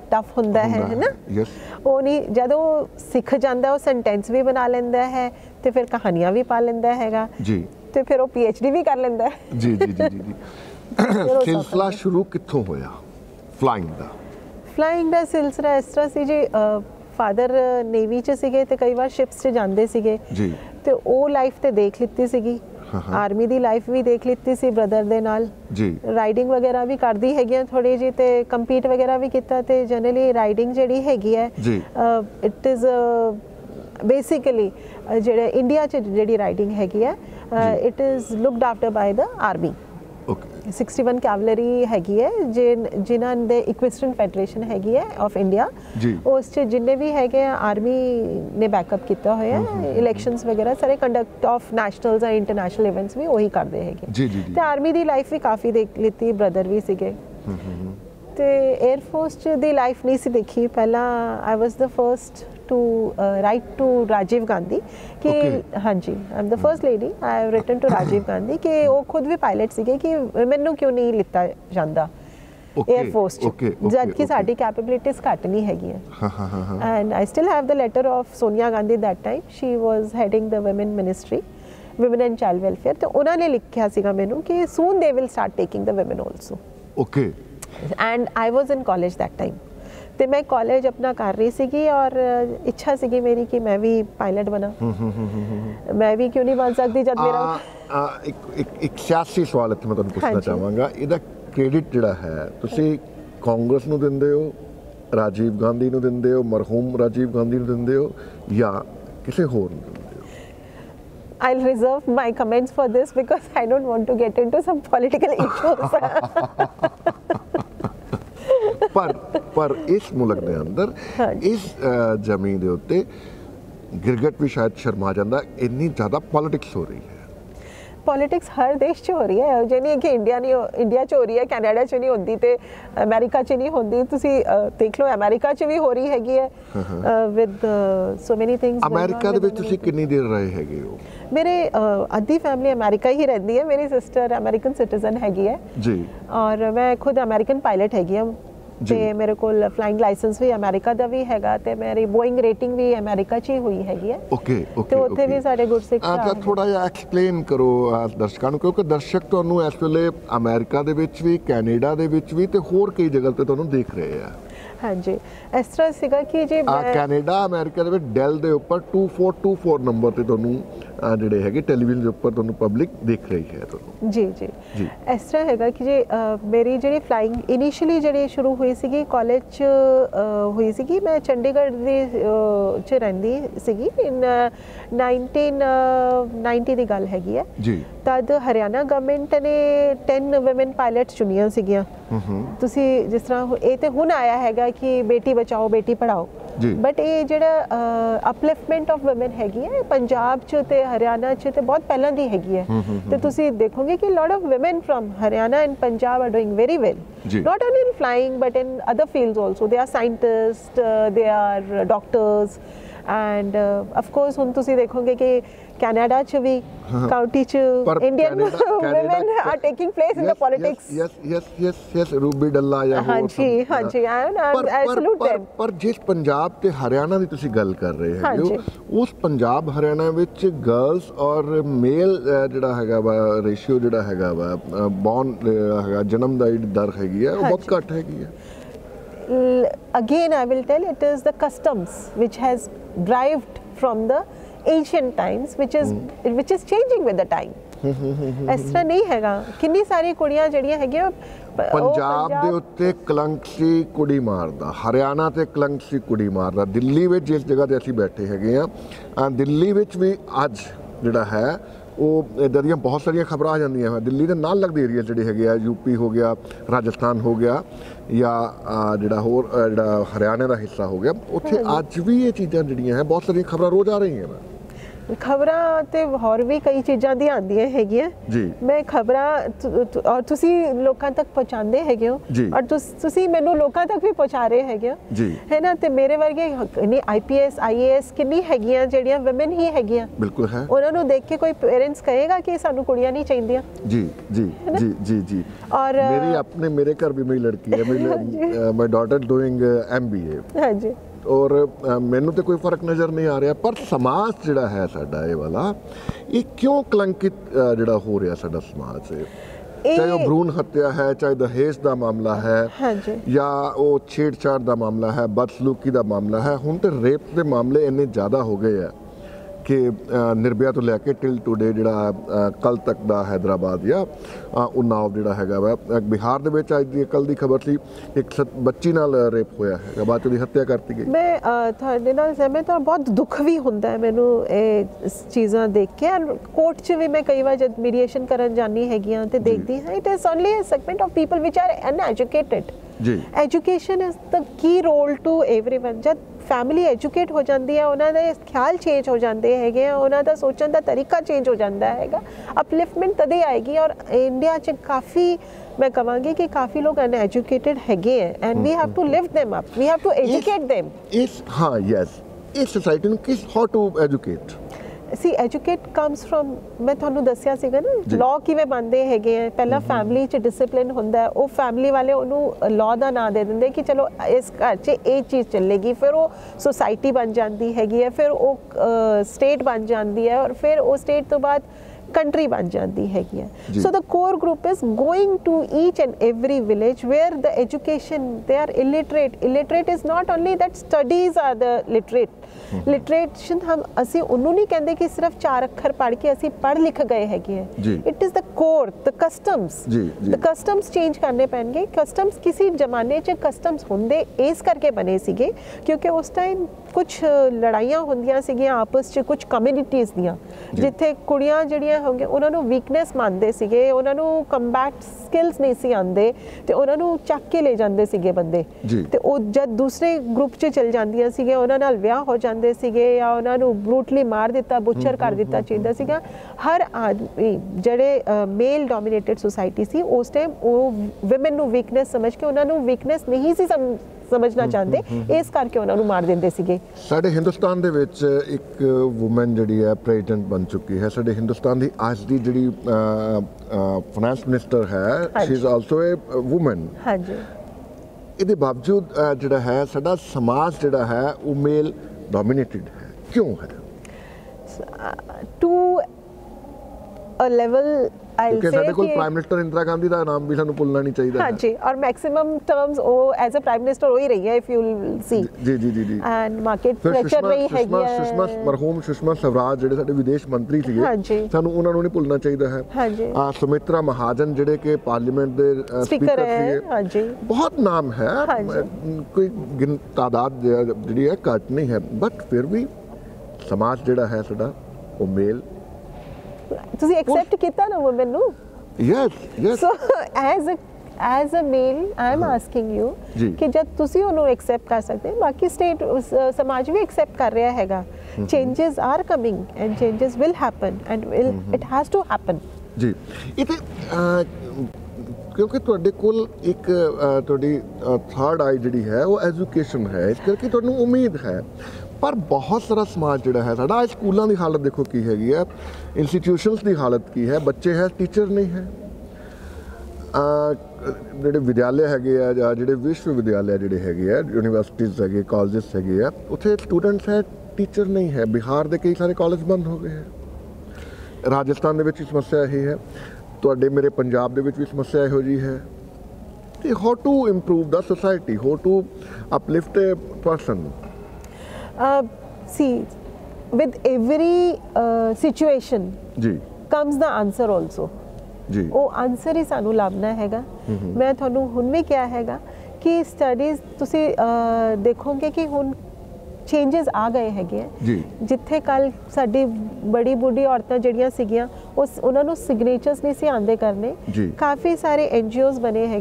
ਟਫ ਹੁੰਦਾ ਹੈ ਹੈ ਨਾ ਉਹ ਨਹੀਂ ਜਦੋਂ ਸਿੱਖ ਜਾਂਦਾ ਉਹ ਸੈਂਟੈਂਸ ਵੀ ਬਣਾ ਲੈਂਦਾ ਹੈ ਤੇ ਫਿਰ ਕਹਾਣੀਆਂ ਵੀ ਪਾ ਲੈਂਦਾ ਹੈਗਾ ਜੀ ਤੇ ਫਿਰ ਉਹ ਪੀਐਚਡੀ ਵੀ ਕਰ ਲੈਂਦਾ ਹੈ ਜੀ ਜੀ ਜੀ ਜੀ ਸਿਲਸਿਲਾ ਸ਼ੁਰੂ ਕਿੱਥੋਂ ਹੋਇਆ ਫਲਾਈਂਗ ਦਾ ਫਲਾਈਂਗ ਦਾ ਸਿਲਸਿਲਾ ਇਸ ਤਰ੍ਹਾਂ ਸੀ ਜੀ ਫਾਦਰ ਨੇਵੀ 'ਚ ਸੀਗੇ ਤੇ ਕਈ ਵਾਰ ਸ਼ਿਪਸ 'ਚ ਜਾਂਦੇ ਸੀਗੇ ਜੀ ਤੇ ਉਹ ਲਾਈਫ ਤੇ ਦੇਖ ਲਿੱਤੀ ਸੀਗੀ ਆਰਮੀ ਦੀ ਲਾਈਫ ਵੀ ਦੇਖ ਲਿੱਤੀ ਸੀ ਬ੍ਰਦਰ ਦੇ ਨਾਲ ਜੀ ਰਾਈਡਿੰਗ ਵਗੈਰਾ ਵੀ ਕਰਦੀ ਹੈਗੀਆਂ ਥੋੜੀ ਜੀ ਤੇ ਕੰਪੀਟ ਵਗੈਰਾ ਵੀ ਕੀਤਾ ਤੇ ਜਨਰਲੀ ਰਾਈਡਿੰਗ ਜਿਹੜੀ ਹੈਗੀ ਹੈ ਇਟ ਇਜ਼ ਬੇਸਿਕਲੀ ਜਿਹੜੇ ਇੰਡੀਆ 'ਚ ਜਿਹੜੀ ਰਾਈਡਿੰਗ ਹੈਗੀ ਹੈ it is looked after by the army okay sixty one cavalry ਹੈਗੀ ਹੈ ਜਿਨ੍ਹਾਂ ਦੇ ਇਕੁਇਸਟਨ ਫੈਡਰੇਸ਼ਨ ਹੈਗੀ ਹੈ ਆਫ ਇੰਡੀਆ ਉਸ 'ਚ ਜਿੰਨੇ ਵੀ ਹੈਗੇ ਆਰਮੀ ਨੇ ਬੈਕਅਪ ਕੀਤਾ ਹੋਇਆ ਇਲੈਕਸ਼ਨਸ ਵਗੈਰਾ ਸਾਰੇ conduct of nationals and international events ਵੀ ਉਹੀ ਕਰਦੇ ਹੈਗੇ ਤੇ ਆਰਮੀ ਦੀ ਲਾਈਫ ਵੀ ਕਾਫੀ ਦੇਖ ਲਿੱਤੀ ਬ੍ਰਦਰ ਵੀ ਸੀਗੇ ਤੇ 에ਅਰ ਫੋਰਸ 'ਚ ਦੀ ਲਾਈਫ ਨਹੀਂ ਸੀ ਦੇਖੀ ਪਹਿਲਾਂ I was the first to uh, write to Rajiv Gandhi कि हाँ जी I am the first lady I have written to Rajiv Gandhi कि वो खुद भी पायलट सीगे कि मैनू क्यों नहीं लिता जाता एयर फोर्स जद कि साडी कैपेबिलिटीज घट नहीं हैगियां and I still have the letter of Sonia Gandhi that time she was heading the women ministry women and child welfare तो उन्होंने लिखा सीगा मैनू कि soon they will start taking the women also okay and I was in college that time ਤੇ ਮੈਂ college ਆਪਣਾ ਕਰ ਰਹੀ ਸੀਗੀ ਔਰ ਇੱਛਾ ਸੀਗੀ ਮੇਰੀ ਕਿ ਮੈਂ ਵੀ ਪਾਇਲਟ ਬਣਾ ਮੈਂ ਵੀ ਕਿਉਂ ਨਹੀਂ ਬਣ ਸਕਦੀ ਜਦ ਮੇਰਾ ਇੱਕ ਇੱਕ ਇੱਕ ਸਿਆਸੀ ਸਵਾਲ ਇੱਥੇ ਮੈਂ ਤੁਹਾਨੂੰ ਪੁੱਛਣਾ ਚਾਹਾਂਗਾ ਇਹਦਾ ਕ੍ਰੈਡਿਟ ਜਿਹੜਾ ਹੈ ਤੁਸੀਂ ਕਾਂਗਰਸ ਨੂੰ ਦਿੰਦੇ ਹੋ ਰਾਜੀਵ ਗਾਂਧੀ ਨੂੰ ਦਿੰਦੇ ਹੋ ਮਰਹੂਮ ਰਾਜੀਵ ਗਾਂਧੀ ਨੂੰ ਦਿੰਦੇ ਹੋ ਜਾਂ ਕਿਸੇ ਹੋਰ ਨੂੰ ਦਿੰਦੇ ਹੋ I'll reserve my comments for this because I don't want to get into some political issues ਪਰ ਪਰ ਇਸ ਮੁਲਕ ਦੇ ਅੰਦਰ ਇਸ ਜ਼ਮੀਨ ਦੇ ਉੱਤੇ ਗਿਰਗਟ ਵੀ ਸ਼ਾਇਦ ਸ਼ਰਮਾ ਜਾਂਦਾ ਇੰਨੀ ਜ਼ਿਆਦਾ ਪੋਲਿਟਿਕਸ ਹੋ ਰਹੀ ਹੈ ਪੋਲਿਟਿਕਸ ਹਰ ਦੇਸ਼ 'ਚ ਹੋ ਰਹੀ ਹੈ ਜੇ ਨਹੀਂ ਕਿ ਇੰਡੀਆ ਨਹੀਂ ਇੰਡੀਆ 'ਚ ਹੋ ਰਹੀ ਹੈ ਕੈਨੇਡਾ 'ਚ ਨਹੀਂ ਹੁੰਦੀ ਤੇ ਅਮਰੀਕਾ 'ਚ ਨਹੀਂ ਹੁੰਦੀ ਤੁਸੀਂ ਦੇਖ ਲਓ ਅਮਰੀਕਾ 'ਚ ਵੀ ਹੋ ਰਹੀ ਹੈਗੀ ਹੈ ਵਿਦ ਸੋ ਮੈਨੀ ਥਿੰਗਸ ਅਮਰੀਕਾ ਦੇ ਵਿੱਚ ਤੁਸੀਂ ਕਿੰਨੀ ਦੇਰ ਰਹੇ ਹੈਗੇ ਹੋ ਮੇਰੇ ਅੱਧੀ ਫੈਮਿਲੀ ਅਮਰੀਕਾ ਹੀ ਰਹਿੰਦੀ ਹੈ ਮੇਰੀ ਸਿਸਟਰ ਅਮਰੀਕਨ ਸਿਟੀਜ਼ਨ ਹੈਗੀ ਹੈ ਜੀ ਔਰ ਮੈਂ ਖੁਦ ਅਮਰੀਕਨ ਪਾਇਲਟ ਹੈਗੀ ਹਾਂ ਤੇ ਮੇਰੇ ਕੋਲ ਫਲਾਈਂਗ ਲਾਇਸੈਂਸ ਵੀ ਅਮਰੀਕਾ ਦਾ ਵੀ ਹੈਗਾ ਤੇ ਮੇਰੀ ਬੋਇੰਗ ਰੇਟਿੰਗ ਵੀ ਅਮਰੀਕਾ 'ਚ ਹੀ ਹੋਈ ਹੈਗੀ ਹੈ ਓਕੇ ਓਕੇ ਤੇ ਉੱਥੇ ਵੀ ਸਾਡੇ ਗੁਰਸਿੱਖ ਆ ਥੋੜਾ ਜਿਹਾ ਐਕਸਪਲੇਨ ਕਰੋ ਦਰਸ਼ਕਾਂ ਨੂੰ ਕਿਉਂਕਿ ਦਰਸ਼ਕ ਤੁਹਾਨੂੰ ਇਸ ਵੇਲੇ ਅਮਰੀਕਾ ਦੇ ਵਿੱਚ ਵੀ ਕੈਨੇਡਾ ਦੇ ਵਿੱਚ ਵੀ ਤੇ ਹੋਰ ਕਈ ਜਗ੍ਹਾ ਤੇ ਤੁਹਾਨੂੰ ਦੇਖ ਰਹੇ ਆ ਹਾਂਜੀ ਇਸ ਤਰ੍ਹਾਂ ਸੀਗਾ ਕਿ ਜੇ ਮੈਂ ਕੈਨੇਡਾ ਅਮਰੀਕਾ ਦੇ ਵਿੱਚ ਡੈਲ ਦੇ ਉੱਪਰ two four two four number ਤੇ ਤੁਹਾਨੂੰ ਜਿਹੜੇ ਹੈਗੇ ਟੈਲੀਵਿਜ਼ਨ ਦੇ ਉੱਪਰ ਤੁਹਾਨੂੰ ਪਬਲਿਕ ਦੇਖ ਰਹੀ ਹੈ ਤੁਹਾਨੂੰ ਜੀ ਜੀ ਇਸ ਤਰ੍ਹਾਂ ਹੈਗਾ ਕਿ ਜੇ ਮੇਰੀ ਜਿਹੜੀ ਫਲਾਈਂਗ ਇਨੀਸ਼ੀਅਲੀ ਜਿਹੜੀ ਸ਼ੁਰੂ ਹੋਈ ਸੀਗੀ ਕਾਲਜ 'ਚ ਹੋਈ ਸੀਗੀ ਮੈਂ ਚੰਡੀਗੜ੍ਹ ਦੇ 'ਚ ਰਹਿੰਦੀ ਸੀਗੀ ਇਨ ਨਾਈਨਟੀਨ ਨਾਈਨਟੀ ਦੀ ਗੱਲ ਹੈਗੀ ਹੈ ਜੀ ਤਦ ਹਰਿਆਣਾ ਗਵਰਨਮੈਂਟ ਨੇ ਟੈਨ ਵੂਮਨ ਪਾਇਲਟਸ ਚੁਣੀਆਂ ਸੀਗੀਆਂ ਤੁਸੀਂ ਜਿਸ ਤਰ੍ਹਾਂ ਇਹ ਤੇ ਹੁਣ ਆਇਆ ਹੈਗਾ ਕਿ ਬੇਟੀ ਬਚਾਓ ਬੇਟੀ ਪੜਾਓ ਬਟ ਇਹ ਜਿਹੜਾ ਅਪਲਿਫਟਮੈਂਟ ਆਫ ਵੂਮਨ ਹੈਗੀ ਹੈ ਪੰਜਾਬ 'ਚ ਤੇ ਹਰਿਆਣਾ 'ਚ ਤੇ ਬਹੁਤ ਪਹਿਲਾਂ ਦੀ ਹੈਗੀ ਹੈ ਤੇ ਤੁਸੀਂ ਦੇਖੋਗੇ ਕਿ lot of women from Haryana and Punjab are doing very well not only in flying but in other fields also they are scientists uh, they are doctors and uh, of course ਹੁਣ ਤੁਸੀਂ ਦੇਖੋਗੇ ਕਿ ਕੈਨੇਡਾ 'ਚ ਵੀ ਕਾਉਂਟੀ 'ਚ Indian women are taking place in the politics yes yes yes yes Ruby Dhalla ਜਾਂ ਹੋਰ ਹਾਂਜੀ ਹਾਂਜੀ I salute them ਪਰ ਜਿਸ ਪੰਜਾਬ ਤੇ ਹਰਿਆਣਾ ਦੀ ਤੁਸੀਂ ਗੱਲ ਕਰ ਰਹੇ ਹੈਗੇ ਹੋ ਉਸ ਪੰਜਾਬ ਹਰਿਆਣਾ ਵਿੱਚ ਗਰਲਸ ਔਰ ਮੇਲ ਜਿਹੜਾ ਹੈਗਾ ਵਾ ਰੇਸ਼ੀਓ ਜਿਹੜਾ ਹੈਗਾ ਵਾ ਬੌਰਨ ਹੈਗਾ ਜਨਮ ਦਾ ਦਰ ਹੈਗੀ ਹੈ ਉਹ ਬਹੁਤ ਘੱਟ ਹੈਗੀ ਹੈ again I will tell it is the customs which has derived from the ancient times which is mm. which is changing with the time ਇਸ ਤਰ੍ਹਾਂ ਨਹੀਂ ਹੈਗਾ ਕਿੰਨੀ ਸਾਰੀ ਕੁੜੀਆਂ ਜਿਹੜੀਆਂ ਹੈਗੀਆਂ ਪੰਜਾਬ ਦੇ ਉੱਤੇ ਕਲੰਕ ਸੀ ਕੁੜੀ ਮਾਰਦਾ ਹਰਿਆਣਾ ਤੇ ਕਲੰਕ ਸੀ ਕੁੜੀ ਮਾਰਦਾ ਦਿੱਲੀ ਵਿੱਚ ਜਿਸ ਜਗ੍ਹਾ ਤੇ ਅਸੀਂ ਬੈਠੇ ਹੈਗੇ ਆ ਦਿੱਲੀ ਵਿੱਚ ਵੀ ਅੱਜ ਜਿਹੜਾ ਹੈ ਉਹ ਇੱਦਾਂ ਦੀਆਂ ਬਹੁਤ ਸਾਰੀਆਂ ਖਬਰਾਂ ਆ ਜਾਂਦੀਆਂ ਦਿੱਲੀ ਦੇ ਨਾਲ ਲੱਗਦੇ ਏਰੀਆ ਜਿਹੜੇ ਹੈਗੇ ਆ ਯੂਪੀ ਹੋ ਗਿਆ ਰਾਜਸਥਾਨ ਹੋ ਗਿਆ ਜਾਂ ਜਿਹੜਾ ਹੋਰ ਜਿਹੜਾ ਹਰਿਆਣਾ ਦਾ ਹਿੱਸਾ ਹੋ ਗਿਆ ਉੱਥੇ ਅੱਜ ਵੀ ਇਹ ਚੀਜ਼ਾਂ ਜਿਹੜੀਆਂ ਹੈ ਬਹੁਤ ਸਾਰੀਆਂ ਖਬਰਾਂ ਰੋਜ਼ ਆ ਰਹੀਆਂ ਨੇ ਖਬਰਾਂ ਤੇ ਹੋਰ ਵੀ ਕਈ ਚੀਜ਼ਾਂ ਦੀਆਂ ਆਉਂਦੀਆਂ ਹੈਗੀਆਂ ਜੀ। ਮੈਂ ਖਬਰਾਂ ਔਰ ਤੁਸੀਂ ਲੋਕਾਂ ਤੱਕ ਪਹੁੰਚਾਉਂਦੇ ਹੈਗੇ ਹੋ ਔਰ ਤੁਸੀਂ ਮੈਨੂੰ ਲੋਕਾਂ ਤੱਕ ਵੀ ਪਹੁੰਚਾ ਰਹੇ ਹੈਗੇ ਹੋ ਹੈ ਨਾ। ਤੇ ਮੇਰੇ ਵਰਗੇ ਨਹੀਂ ਆਈ P S I A S ਕਿੰਨੀ ਹੈਗੀਆਂ ਜਿਹੜੀਆਂ ਵੂਮਨ ਹੀ ਹੈਗੀਆਂ, ਬਿਲਕੁਲ ਹੈ। ਉਹਨਾਂ ਨੂੰ ਦੇਖ ਕੇ ਕੋਈ ਪੇਰੈਂਟਸ ਕਹੇਗਾ ਕਿ ਸਾਨੂੰ ਕੁੜੀਆਂ ਨਹੀਂ ਚਾਹੀਦੀਆਂ। ਜੀ ਜੀ ਜੀ ਜੀ ਜੀ। और मेरी अपने मेरे घर भी मेरी लड़की है, मेरी my daughter doing M B A. हाँ जी। और मैनू तो कोई फर्क नज़र नहीं आ रहा, पर समाज जिहड़ा है साडा ये वाला ये क्यों कलंकित जिहड़ा हो रहा साडा समाज है, चाहे वो भ्रूण हत्या है, चाहे दहेज का मामला है, हाँ जी, या वो छेड़छाड़ का मामला है, बदसलूकी का मामला है। हुण तो रेप के मामले इन्ने ज़्यादा हो गए हैं कि निर्भया तो लैके टिल टूडे जिहड़ा कल तक दा हैदराबाद या उन्नाव जिहड़ा हैगा वा बिहार दे विच अज दी कल दी खबर सी एक बच्ची नाल रेप होया है, बाद च हत्या करती गई। मैं तुहाडे नाल सहमत हां, बहुत दुख भी हुंदा है मैनू ये चीज़ां देख के। कोर्ट च भी मैं कई बार जब मीडिएशन करन जानी हैगी ते देखदी हां it is only a segment of people which are uneducated. जी, education is the key role to everyone. जब फैमिली एजुकेट हो जाती है, उन्होंने ख्याल चेंज हो जाते हैं, उन्होंने सोचने का तरीका चेंज हो जाता है, अपलिफ्टमेंट तदे आएगी। और इंडिया च काफ़ी मैं कहांगी कि काफ़ी लोग अनएजुकेटेड हैगे हैं and we have to lift them up, we have to educate them. इस हाँ यस इस सोसाइटी ਨੂੰ किस how to educate see educate comes from मैं ਤੁਹਾਨੂੰ ਦੱਸਿਆ ਸੀਗਾ ਨਾ ਲਾਅ ਕਿਵੇਂ ਬਣਦੇ ਹੈਗੇ ਆ। ਪਹਿਲਾਂ ਫੈਮਿਲੀ 'ਚ ਡਿਸਪਲਿਨ ਹੁੰਦਾ ਹੈ, ਉਹ ਫੈਮਿਲੀ ਵਾਲੇ ਉਹਨੂੰ ਲਾਅ ਦਾ ਨਾਂ ਦੇ ਦਿੰਦੇ ਕਿ ਚਲੋ ਇਸ ਘਰ 'ਚ ਇਹ ਚੀਜ਼ ਚੱਲੇਗੀ, ਫਿਰ ਉਹ ਸੁਸਾਇਟੀ ਬਣ ਜਾਂਦੀ ਹੈਗੀ ਹੈ, ਫਿਰ ਉਹ ਸਟੇਟ ਬਣ ਜਾਂਦੀ ਹੈ, ਔਰ ਫਿਰ ਉਹ ਸਟੇਟ ਤੋਂ ਬਾਅਦ country बन जाती हैगी है। So the core group is going to each and every village where the education, they are illiterate. Illiterate is not only that studies are the literate. लिटरेशन हम असी उन्होंने नहीं कहते कि सिर्फ चार अक्षर पढ़ के असी पढ़ लिख गए हैगे हैं। It is the core, the customs, the customs change करने पैणगे। कस्टम्स किसी जमाने च कस्टम्स होंदे इस करके बने सीगे क्योंकि उस टाइम कुछ लड़ाइयां होंदियां सीगियां आपस च कुछ कम्युनिटीज़ दियां, जिथे कुड़ियां जिहड़ियां होंगे उन्हां नूं वीकनेस मानते सीगे, उन्हां नूं कंबैट स्किल्स नहीं सी आंदे ते उन्हां नूं चक के ले जांदे सीगे बंदे ते ओ जद दूसरे ग्रुप च चल जांदियां सीगे उन्हां नाल विआह हो जांदे सीगे या उन्हां नूं ब्रूटली मार दिता, बुचर कर दिता चाहीदा सीगा। हर आदमी जिहड़े मेल डोमिनेटेड सोसाइटी सी उस टाइम ओ वुमेन नूं वीकनेस समझ के उन्हां नूं वीकनेस नहीं सी सम समझना चाहते, इस करके उन्होंने मार देंदे सीगे। साडे हिंदुस्तान दे विच एक वुमन जिहड़ी है प्रेजिडेंट बन चुकी है। साडे हिंदुस्तान दी आज दी जिहड़ी फाइनेंस मिनिस्टर है, she is also a woman. हां जी। इहदे बावजूद जिहड़ा है साडा समाज जिहड़ा है वो मेल डोमिनेटेड है, क्यों है? टू अ लेवल क्योंकि साडे कोल प्राइम मिनिस्टर इंदिरा गांधी दा नाम भी सानू भुलना नहीं चाहिए। हां जी, और मैक्सिमम टर्म्स ओ एज अ प्राइम मिनिस्टर हो ही रही है इफ यू विल सी। जी जी जी जी। एंड मार्केट प्रेशर रही है सुषमा मरहूम सुषमा स्वराज जिहड़े साडे विदेश मंत्री सीगे, हां जी, सानू उन्हां नू नहीं भुलना चाहिए है। हां जी। आ सुमित्रा महाजन जिहड़े के पार्लियामेंट दे स्पीकर है, हां जी, बहुत नाम है, कोई गिन तादाद जिहड़ी है घट नहीं है, बट फिर भी समाज जिहड़ा है साडा ओ मेल ਤੁਸੀਂ ਐਕਸੈਪਟ ਕੀਤਾ ਨਾ ਵੂਮਨ ਨੂੰ। Yes yes. So as a as a male I am asking you ਕਿ ਜਦ ਤੁਸੀਂ ਉਹਨੂੰ ਐਕਸੈਪਟ ਕਰ ਸਕਦੇ ਬਾਕੀ ਸਟੇਟ ਸਮਾਜ ਵੀ ਐਕਸੈਪਟ ਕਰ ਰਿਹਾ ਹੈਗਾ। Changes are coming and changes will happen and will it has to happen. ਜੀ ਇਹ ਤੇ ਕਿਉਂਕਿ ਤੁਹਾਡੇ ਕੋਲ ਇੱਕ ਤੁਹਾਡੀ ਥਰਡ ਆਈ ਜਿਹੜੀ ਹੈ ਉਹ ਐਜੂਕੇਸ਼ਨ ਹੈ, ਇਸ ਕਰਕੇ ਤੁਹਾਨੂੰ ਉਮੀਦ ਹੈ। पर बहुत सारा समाज जोड़ा है साढ़ा स्कूलों की हालत देखो की हैगी है, इंस्टीट्यूशनस की हालत की है, बच्चे है टीचर नहीं है, जोड़े विद्यालय हैगे है या जोड़े विश्व विद्यालय जोड़े हैगे है, यूनिवर्सिटीज़ हैगे, कॉलेजेस हैगे है, उत्थे स्टूडेंट्स है टीचर नहीं है। बिहार के कई सारे कॉलेज बंद हो गए हैं, राजस्थान के भी समस्या यही है, तुहाडे मेरे पंजाब के भी समस्या इहो जी है। तो how to improve the society, how to uplift a person? Uh, see, with every uh, situation जी comes the answer also जी। वो आंसर ही सानू लाभना हैगा। मैं थानू हुण भी क्या हैगा कि स्टडीज़ तुसी देखोगे कि हुण चेंजेस आ गए हैगे जी। जिथे कल साडी बड़ी बूढ़ी औरतां जिहड़ियां सीगियां उस उन्हां नूं सिग्नेचर्स नहीं सी आंदे करने, काफ़ी सारे एन जी ओज़ बने हैगे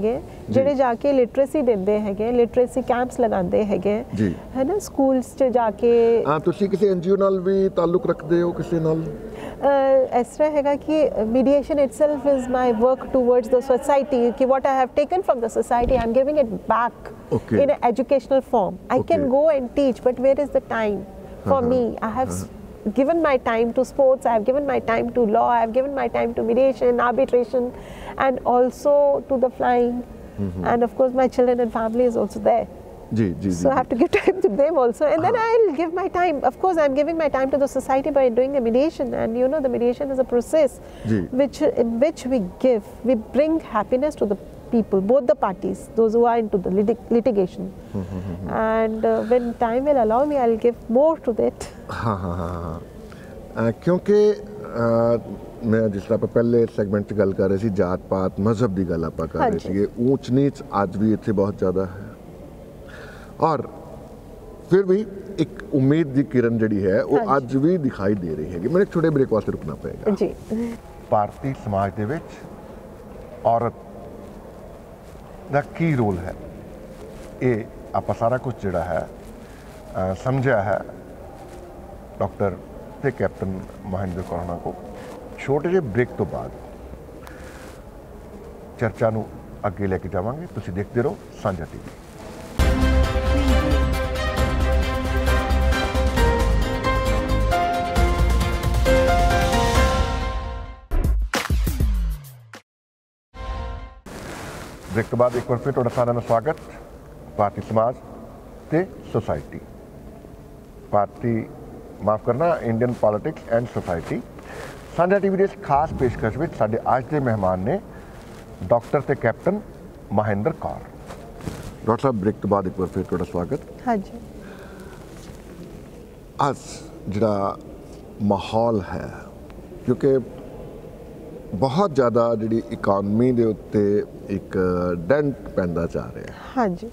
ਜਿਹੜੇ ਜਾ ਕੇ ਲਿਟਰੇਸੀ ਦਿੰਦੇ ਹੈਗੇ, ਲਿਟਰੇਸੀ ਕੈਂਪਸ ਲਗਾਉਂਦੇ ਹੈਗੇ ਹੈ ਨਾ, ਸਕੂਲਸ 'ਚ ਜਾ ਕੇ। ਹਾਂ, ਤੁਸੀਂ ਕਿਸੇ ਐਨਜੀਓ ਨਾਲ ਵੀ ਤਾਲੁਕ ਰੱਖਦੇ ਹੋ ਕਿਸੇ ਨਾਲ? ਇਸ ਤਰ੍ਹਾਂ ਹੈਗਾ ਕਿ mediation itself is my work towards the society, कि what I have taken from the society I'm giving it back okay. in an educational form. I okay. can go and teach, but where is the time for uh-huh. me? I have uh-huh. given my time to sports, I have given my time to law, I have given my time to mediation, arbitration, and also to the flying. Mm-hmm. And of course my children and family is also there. Ji, ji, so ji, I have to give time to them also, and then I'll give my time. Of course, I'm giving my time to the society by doing a mediation, and you know the mediation is a process ji. which in which we give, we bring happiness to the people, both the parties, those who are into the lit- litigation. Mm-hmm. And uh, when time will allow me, I'll give more to that. हाँ हाँ हाँ, क्योंकि मैं जिस तरह ਆਪਾਂ ਪਹਿਲੇ segment 'ਚ ਗੱਲ ਕਰ ਰਹੇ ਸੀ, ਜਾਤ ਪਾਤ ਮਜ਼ਹਬ ਦੀ ਗੱਲ ਆਪਾਂ ਕਰ ਰਹੇ ਸੀਗੇ, ਊਚ ਨੀਚ ਅੱਜ ਵੀ ਇੱਥੇ ਬਹੁਤ ਜ਼ਿਆਦਾ ਹੈ, ਔਰ ਫਿਰ ਵੀ ਇੱਕ ਉਮੀਦ ਦੀ ਕਿਰਨ ਜਿਹੜੀ ਹੈ ਉਹ ਅੱਜ ਵੀ ਦਿਖਾਈ ਦੇ ਰਹੀ ਹੈਗੀ। ਮੈਨੂੰ ਇੱਕ ਛੋਟੇ ਬ੍ਰੇਕ ਵਾਸਤੇ ਰੁਕਣਾ ਪਏਗਾ ਜੀ। ਭਾਰਤੀ ਸਮਾਜ ਦੇ ਵਿੱਚ ਔਰਤ ਦਾ ਕੀ ਰੋਲ ਹੈ, ਇਹ ਆਪਾਂ ਸਾਰਾ ਕੁਝ ਜਿਹੜਾ ਹੈ ਸਮਝਿਆ ਹੈ ਡਾਕਟਰ ਤੇ ਕੈਪਟਨ ਮਹਿੰਦਰ ਕੌਰ ਹੋਣਾ ਕੋ। ਛੋਟੇ ਜਿਹੇ ਬ੍ਰੇਕ ਤੋਂ ਬਾਅਦ ਚਰਚਾ ਨੂੰ ਅੱਗੇ ਲੈ ਕੇ ਜਾਵਾਂਗੇ। ਤੁਸੀਂ ਦੇਖਦੇ ਰਹੋ ਸਾਂਝਾ ਟੀਵੀ। ਬ੍ਰੇਕ ਤੋਂ ਬਾਅਦ ਇੱਕ ਵਾਰ ਫਿਰ ਤੁਹਾਡਾ ਸਾਰਿਆਂ ਦਾ ਸਵਾਗਤ। ਭਾਰਤੀ ਸਮਾਜ ਤੇ ਸੋਸਾਇਟੀ, ਭਾਰਤੀ ਮਾਫ ਕਰਨਾ Indian politics and society, Sanjha TV ਦੇ ਇਸ ਖਾਸ ਪੇਸ਼ਕਸ਼ ਵਿੱਚ ਸਾਡੇ ਅੱਜ ਦੇ ਮਹਿਮਾਨ ਨੇ ਡਾਕਟਰ ਤੇ ਕੈਪਟਨ ਮਹਿੰਦਰ ਕੌਰ। ਡਾਕਟਰ ਸਾਹਿਬ, ਬ੍ਰੇਕ ਤੋਂ ਬਾਅਦ ਇੱਕ ਵਾਰ ਫਿਰ ਤੁਹਾਡਾ ਸਵਾਗਤ। ਹਾਂਜੀ, ਅੱਜ ਜਿਹੜਾ ਮਾਹੌਲ ਹੈ, ਕਿਉਂਕਿ ਬਹੁਤ ਜ਼ਿਆਦਾ ਜਿਹੜੀ ਇਕੋਨਮੀ ਦੇ ਉੱਤੇ ਇੱਕ ਡੈਂਟ ਪੈਂਦਾ ਜਾ ਰਿਹਾ। ਹਾਂਜੀ,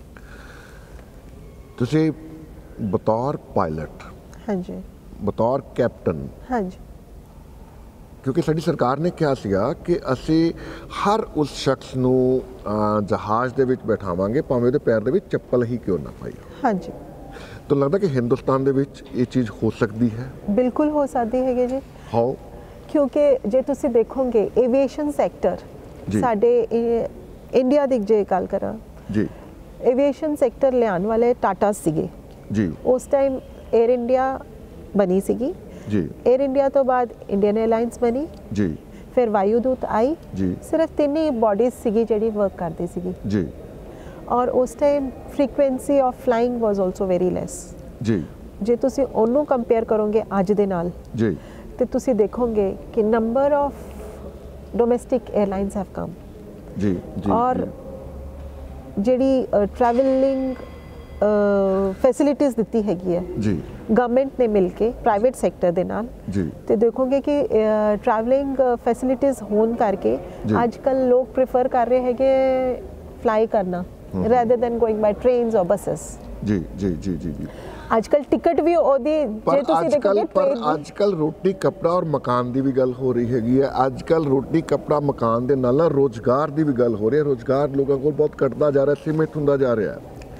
ਤੁਸੀਂ ਬਤੌਰ ਪਾਇਲਟ, ਹਾਂਜੀ, ਬਤੌਰ ਕੈਪਟਨ, ਹਾਂਜੀ, ਕਿਉਂਕਿ ਸਾਡੀ ਸਰਕਾਰ ਨੇ ਕਿਹਾ ਸੀਗਾ ਕਿ ਅਸੀਂ ਹਰ ਉਸ ਸ਼ਖਸ ਨੂੰ ਜਹਾਜ਼ ਦੇ ਵਿੱਚ ਬਿਠਾਵਾਂਗੇ ਭਾਵੇਂ ਉਹਦੇ ਪੈਰ ਦੇ ਵਿੱਚ ਚੱਪਲ ਹੀ ਕਿਉਂ ਨਾ ਪਾਈ। ਹਾਂਜੀ, ਤਾਂ ਲੱਗਦਾ ਕਿ ਹਿੰਦੁਸਤਾਨ ਦੇ ਵਿੱਚ ਇਹ ਚੀਜ਼ ਹੋ ਸਕਦੀ ਹੈ? ਬਿਲਕੁਲ ਹੋ ਸਕਦੀ ਹੈਗੀ ਜੀ। ਹਾਓ? ਕਿਉਂਕਿ ਜੇ ਤੁਸੀਂ ਦੇਖੋਗੇ ਏਵੀਏਸ਼ਨ ਸੈਕਟਰ ਸਾਡੇ ਇੰਡੀਆ ਦੀ ਜੇ ਗੱਲ ਕਰਾਂ ਜੀ, ਏਵੀਏਸ਼ਨ ਸੈਕਟਰ ਲਿਆਉਣ ਵਾਲੇ ਟਾਟਾ ਸੀਗੇ ਜੀ। ਉਸ ਟਾਈਮ ਏਅਰ ਇੰਡੀਆ ਬਣੀ ਸੀਗੀ ਜੀ, ਏਅਰ ਇੰਡੀਆ ਤੋਂ ਬਾਅਦ ਇੰਡੀਅਨ 에ਅਰਲਾਈਨਸ ਬਣੀ ਜੀ, ਫਿਰ ਵਾਯੂਦੂਤ ਆਈ ਜੀ। ਸਿਰਫ ਤਿੰਨ ਹੀ ਬਾਡੀਜ਼ ਸੀਗੀ ਜਿਹੜੀ ਵਰਕ ਕਰਦੀ ਸੀਗੀ ਜੀ, ਔਰ ਉਸ time frequency of flying was also very less ਜੀ। ਜੇ ਤੁਸੀਂ ਉਹਨੂੰ ਕੰਪੇਅਰ ਕਰੋਗੇ ਅੱਜ ਦੇ ਨਾਲ ਜੀ, ਤੇ ਤੁਸੀਂ ਦੇਖੋਗੇ ਕਿ number of domestic airlines have come ਜੀ ਜੀ, ਔਰ ਜਿਹੜੀ ਟਰੈਵਲਿੰਗ ਫੈਸਿਲਿਟੀਜ਼ ਦਿੱਤੀ ਹੈਗੀ ਹੈ ਜੀ ਗਵਰਨਮੈਂਟ ਨੇ ਮਿਲ ਕੇ ਪ੍ਰਾਈਵੇਟ ਸੈਕਟਰ ਦੇ ਨਾਲ ਜੀ, ਤੇ ਦੇਖੋਗੇ ਕਿ ਟਰੈਵਲਿੰਗ ਫੈਸਿਲਿਟੀਜ਼ ਹੋਣ ਕਰਕੇ ਅੱਜ ਕੱਲ੍ਹ ਲੋਕ ਪ੍ਰੀਫਰ ਕਰ ਰਹੇ ਹੈਗੇ ਫਲਾਈ ਕਰਨਾ rather than going by trains or buses ਜੀ ਜੀ ਜੀ ਜੀ ਜੀ। ਅੱਜ ਕੱਲ ਟਿਕਟ ਵੀ ਉਹਦੀ ਜੇ ਤੁਸੀਂ ਦੇਖੋਗੇ, ਪਰ ਅੱਜ ਕੱਲ ਰੋਟੀ ਕੱਪੜਾ ਔਰ ਮਕਾਨ ਦੀ ਵੀ ਗੱਲ ਹੋ ਰਹੀ ਹੈਗੀ ਹੈ। ਅੱਜ ਕੱਲ ਰੋਟੀ ਕੱਪੜਾ ਮਕਾਨ ਦੇ ਨਾਲ ਨਾਲ ਰੋਜ਼ਗਾਰ ਦੀ ਵੀ ਗੱਲ ਹੋ ਰਹੀ ਹੈ। ਰੋਜ਼ਗਾਰ ਲੋਕਾਂ ਕੋਲ ਬਹੁਤ ਘਟਦਾ ਜਾ ਰਿਹਾ, ਸੀਮਿਤ ਹੁੰਦਾ ਜਾ ਰਿਹਾ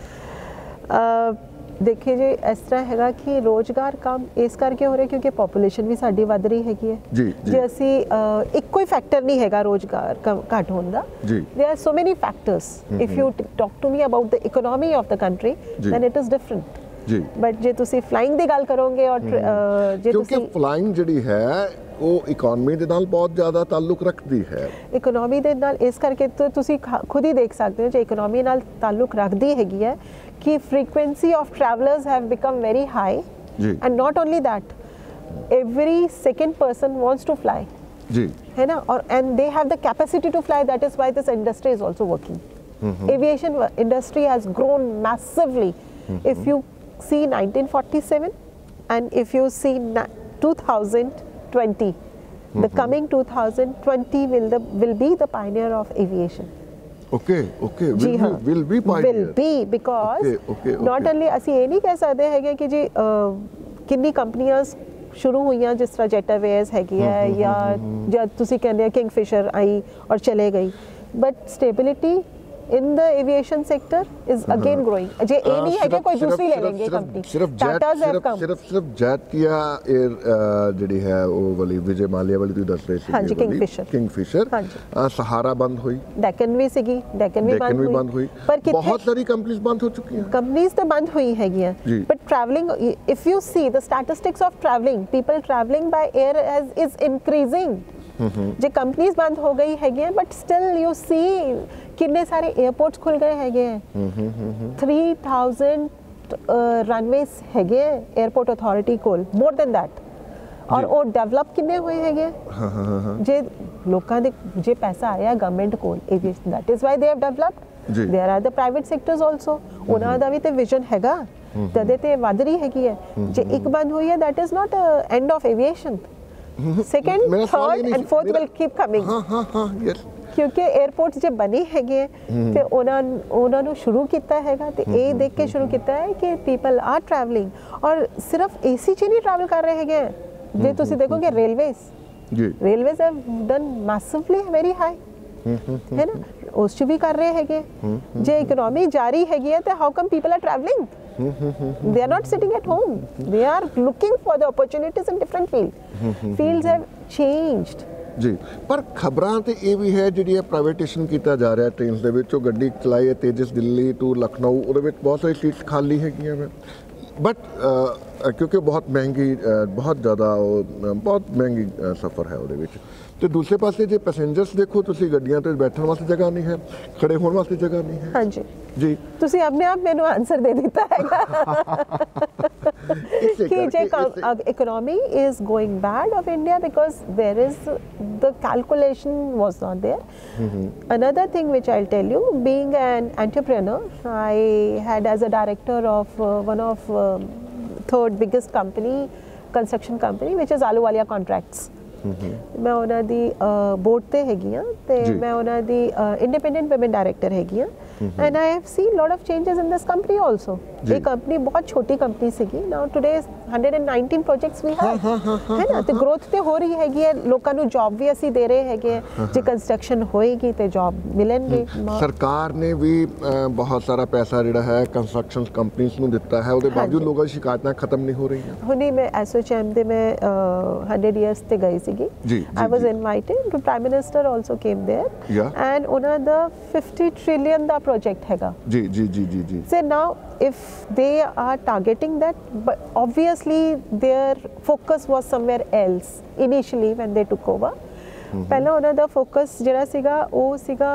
ਹੈ। ਦੇਖੇ ਜੀ, ਇਸ ਤਰ੍ਹਾਂ ਹੈਗਾ ਕਿ ਰੋਜ਼ਗਾਰ ਕੰਮ ਇਸ ਕਰਕੇ ਹੋ ਰਿਹਾ ਕਿਉਂਕਿ ਪੋਪੂਲੇਸ਼ਨ ਵੀ ਸਾਡੀ ਵੱਧ ਰਹੀ ਹੈਗੀ ਹੈ ਜੀ। ਜੇ ਅਸੀਂ ਇੱਕੋ ਹੀ ਫੈਕਟਰ ਨਹੀਂ ਹੈਗਾ ਰੋਜ਼ਗਾਰ ਘੱਟ ਹੋਣ ਦਾ, ਦੇयर are so many factors. If you talk to me about the economy of the country then it is different ਜੀ। ਬਟ ਜੇ ਤੁਸੀਂ ਫਲਾਈਂਗ ਦੀ ਗੱਲ ਕਰੋਗੇ ਔਰ ਜੇ ਤੁਸੀਂ, ਕਿਉਂਕਿ ਫਲਾਈਂਗ ਜਿਹੜੀ ਹੈ ਉਹ ਇਕਨੋਮੀ ਦੇ ਨਾਲ ਬਹੁਤ ਜ਼ਿਆਦਾ ਤਾਲੁਕ ਰੱਖਦੀ ਹੈ। ਇਕਨੋਮੀ ਦੇ ਨਾਲ ਇਸ ਕਰਕੇ ਤੁਸੀਂ ਖੁਦ ਹੀ ਦੇਖ ਸਕਦੇ ਹੋ ਜੇ ਇਕਨੋਮੀ ਨਾਲ ਤਾਲੁਕ ਰੱਖਦੀ ਹੈਗੀ ਹੈ ਕਿ frequency of travelers have become very high ji. and not only that, every second person wants to fly जी, है ना, और and they have the capacity to fly. That is why this industry is also working. Mm-hmm. Aviation industry has grown massively. Mm-hmm. If you see nineteen forty-seven and if you see two thousand twenty, mm-hmm. the coming two thousand twenty will the will be the pioneer of aviation. Okay, okay, will be, will be pioneer. Will be because okay, okay, okay. not only ਅਸੀਂ ਇਹ ਨਹੀਂ ਕਹਿ ਸਕਦੇ ਹੈਗੇ ਕਿ ਜੀ ਕਿੰਨੀ ਕੰਪਨੀਆਂ ਸ਼ੁਰੂ ਹੋਈਆਂ ਜਿਸ ਤਰ੍ਹਾਂ ਜੈਟ ਏਅਰਵੇਜ਼ ਹੈਗੀ ਹੈ ਜਾਂ ਜਦ ਤੁਸੀਂ ਕਹਿੰਦੇ ਆ ਕਿੰਗਫਿਸ਼ਰ ਆਈ ਔਰ ਚਲੇ ਗਈ, but stability in the aviation sector is again growing. जे ए नहीं है कि कोई दूसरी ले लेंगे कंपनी. सिर्फ जेट सिर्फ सिर्फ सिर्फ जेट किया एयर ਜਿਹੜੀ ਹੈ ਉਹ ਵਾਲੀ ਵਿਜੇ ਮਾਲਿਆ ਵਾਲੀ ਤੁਸੀਂ ਦੱਸ ਰਹੇ ਸੀ. ਹਾਂਜੀ, ਕਿੰਗਫਿਸ਼ਰ ਕਿੰਗਫਿਸ਼ਰ ਸਹਾਰਾ ਬੰਦ ਹੋਈ, ਡੈਕਨ ਵੀ ਸੀਗੀ, ਡੈਕਨ ਵੀ ਬੰਦ ਹੋਈ, ਪਰ ਬਹੁਤ ਸਾਰੀ ਕੰਪਨੀਆਂ ਬੰਦ ਹੋ ਚੁੱਕੀਆਂ. ਕੰਪਨੀਆਂ ਤਾਂ ਬੰਦ ਹੋਈ ਹੈਗੀਆਂ, but travelling if you see the statistics of travelling, people travelling by air is increasing. जे कंपनीज बंद हो गई है बट स्टिल यू सी कितने सारे एयरपोर्ट्स खुल गए हैं. थ्री थाउजेंड रनवेज है एयरपोर्ट अथॉरिटी कोल, मोर देन दैट. और वो डेवलप कितने हुए हैं जे लोगों दे जे पैसा आया गवर्नमेंट कोल, that is why they have developed. There are the private sectors also, उन्हां दा भी ते विजन हैगा, तदे ते वध रही हैगी है. जे एक बंद हुई है that is not end of aviation. Second, third and fourth will keep coming. हाँ हाँ हाँ yes. क्योंकि एयरपोर्ट्स जब बने हैगे ते उन्हां उन्हां ਨੂੰ ਸ਼ੁਰੂ ਕੀਤਾ ਹੈਗਾ ਤੇ ਇਹ ਦੇਖ ਕੇ ਸ਼ੁਰੂ ਕੀਤਾ ਹੈ ਕਿ ਪੀਪਲ ਆਰ ਟਰੈਵਲਿੰਗ ਔਰ ਸਿਰਫ ਏਸੀ ਚ ਨਹੀਂ ਟਰੈਵਲ ਕਰ ਰਹੇ ਹੈਗੇ. ਜੇ ਤੁਸੀਂ ਦੇਖੋਗੇ ਰੇਲਵੇਜ਼ ਜੀ railways have done massively very high ਹੈ ਨਾ, ਉਸ ਚ ਵੀ ਕਰ ਰਹੇ ਹੈਗੇ. ਜੇ ਇਕਨੋਮੀ ਜਾਰੀ ਹੈਗੀ ਹੈ ਤੇ how come people are travelling? They are not sitting at home. They are looking for the opportunities in different fields. Fields have changed. ਜੀ ਪਰ ਖਬਰਾਂ ਤੇ ਇਹ ਵੀ ਹੈ ਜਿਹੜੀ ਹੈ ਪ੍ਰਾਈਵੇਟੇਸ਼ਨ ਕੀਤਾ ਜਾ ਰਿਹਾ ਟ੍ਰੇਨਸ ਦੇ ਵਿੱਚ. ਉਹ ਗੱਡੀ ਚਲਾਈ ਹੈ ਤੇਜਸ ਦਿੱਲੀ ਟੂ ਲਖਨਊ, ਉਹਦੇ ਵਿੱਚ ਬਹੁਤ ਸਾਰੀ ਸੀਟਸ ਖਾਲੀ ਹੈਗੀਆਂ ਨੇ, ਬਟ ਕਿਉਂਕਿ ਬਹੁਤ ਮਹਿੰਗੀ ਬਹੁਤ ਜ਼ਿਆਦਾ ਉਹ ਬਹੁਤ ਮਹਿੰਗੀ ਸਫ਼ਰ ਹੈ ਉਹਦੇ ਵਿੱਚ. ਤੇ ਦੂਸਰੇ ਪਾਸੇ ਜੇ ਪੈਸੇਂਜਰਸ ਦੇਖੋ ਤੁਸੀਂ, ਗੱਡੀਆਂ ਤੇ ਬੈਠਣ ਵਾਸਤੇ ਜਗ੍ਹਾ ਨਹੀਂ ਹੈ, ਖੜੇ ਹੋਣ ਵਾਸਤੇ ਜਗ੍ਹਾ ਨਹੀਂ ਹੈ. ਹਾਂਜੀ ਜੀ, ਤੁਸੀਂ ਆਪਣੇ ਆਪ ਮੈਨੂੰ ਆਨਸਰ ਦੇ ਦਿੱਤਾ ਹੈਗਾ ਕਿ ਜੇ economy is going bad of India because there is the calculation was not there. Mm-hmm. Another thing which I'll tell you, being an entrepreneur, I had as a director of uh, one of uh, third biggest company, construction company, which is Ahluwalia Contracts. मैं उन्हां दी board ते हैगी हां ते मैं उन्हां दी independent women director हैगी हां. And I have seen lot of changes in this company also. ये कंपनी बहुत छोटी कंपनी सीगी, now today one hundred nineteen projects we have है ना, ते ग्रोथ ते हो रही हैगी है. लोकां नु जॉब भी ਅਸੀਂ ਦੇ ਰਹੇ ਹੈਗੇ, ਜੇ ਕੰਸਟਰਕਸ਼ਨ ਹੋਏਗੀ ਤੇ ਜੌਬ ਮਿਲਣਗੇ. ਸਰਕਾਰ ਨੇ ਵੀ ਬਹੁਤ ਸਾਰਾ ਪੈਸਾ ਜਿਹੜਾ ਹੈ ਕੰਸਟਰਕਸ਼ਨ ਕੰਪਨੀਆਂ ਨੂੰ ਦਿੱਤਾ ਹੈ, ਉਹਦੇ ਬਾਵਜੂਦ ਲੋਕਾਂ ਦੀ ਸ਼ਿਕਾਇਤਾਂ ਖਤਮ ਨਹੀਂ ਹੋ ਰਹੀਆਂ. ਹੁਣੇ ਮੈਂ ਐਸਓਚਐਮ ਦੇ ਮੈਂ one hundred ਇਅਰਸ ਤੇ ਗਈ ਸੀਗੀ. I was invited, the Prime Minister also came there. Yeah. And ਉਹਨਾਂ ਦਾ fifty trillion ਦਾ project ਹੈਗਾ. ਜੀ ਜੀ ਜੀ ਜੀ ਜੀ. So now if they are targeting that, but obviously their focus was somewhere else initially when they took over. ਪਹਿਲਾਂ ਉਹਨਾਂ ਦਾ focus ਜਿਹੜਾ ਸੀਗਾ ਉਹ ਸੀਗਾ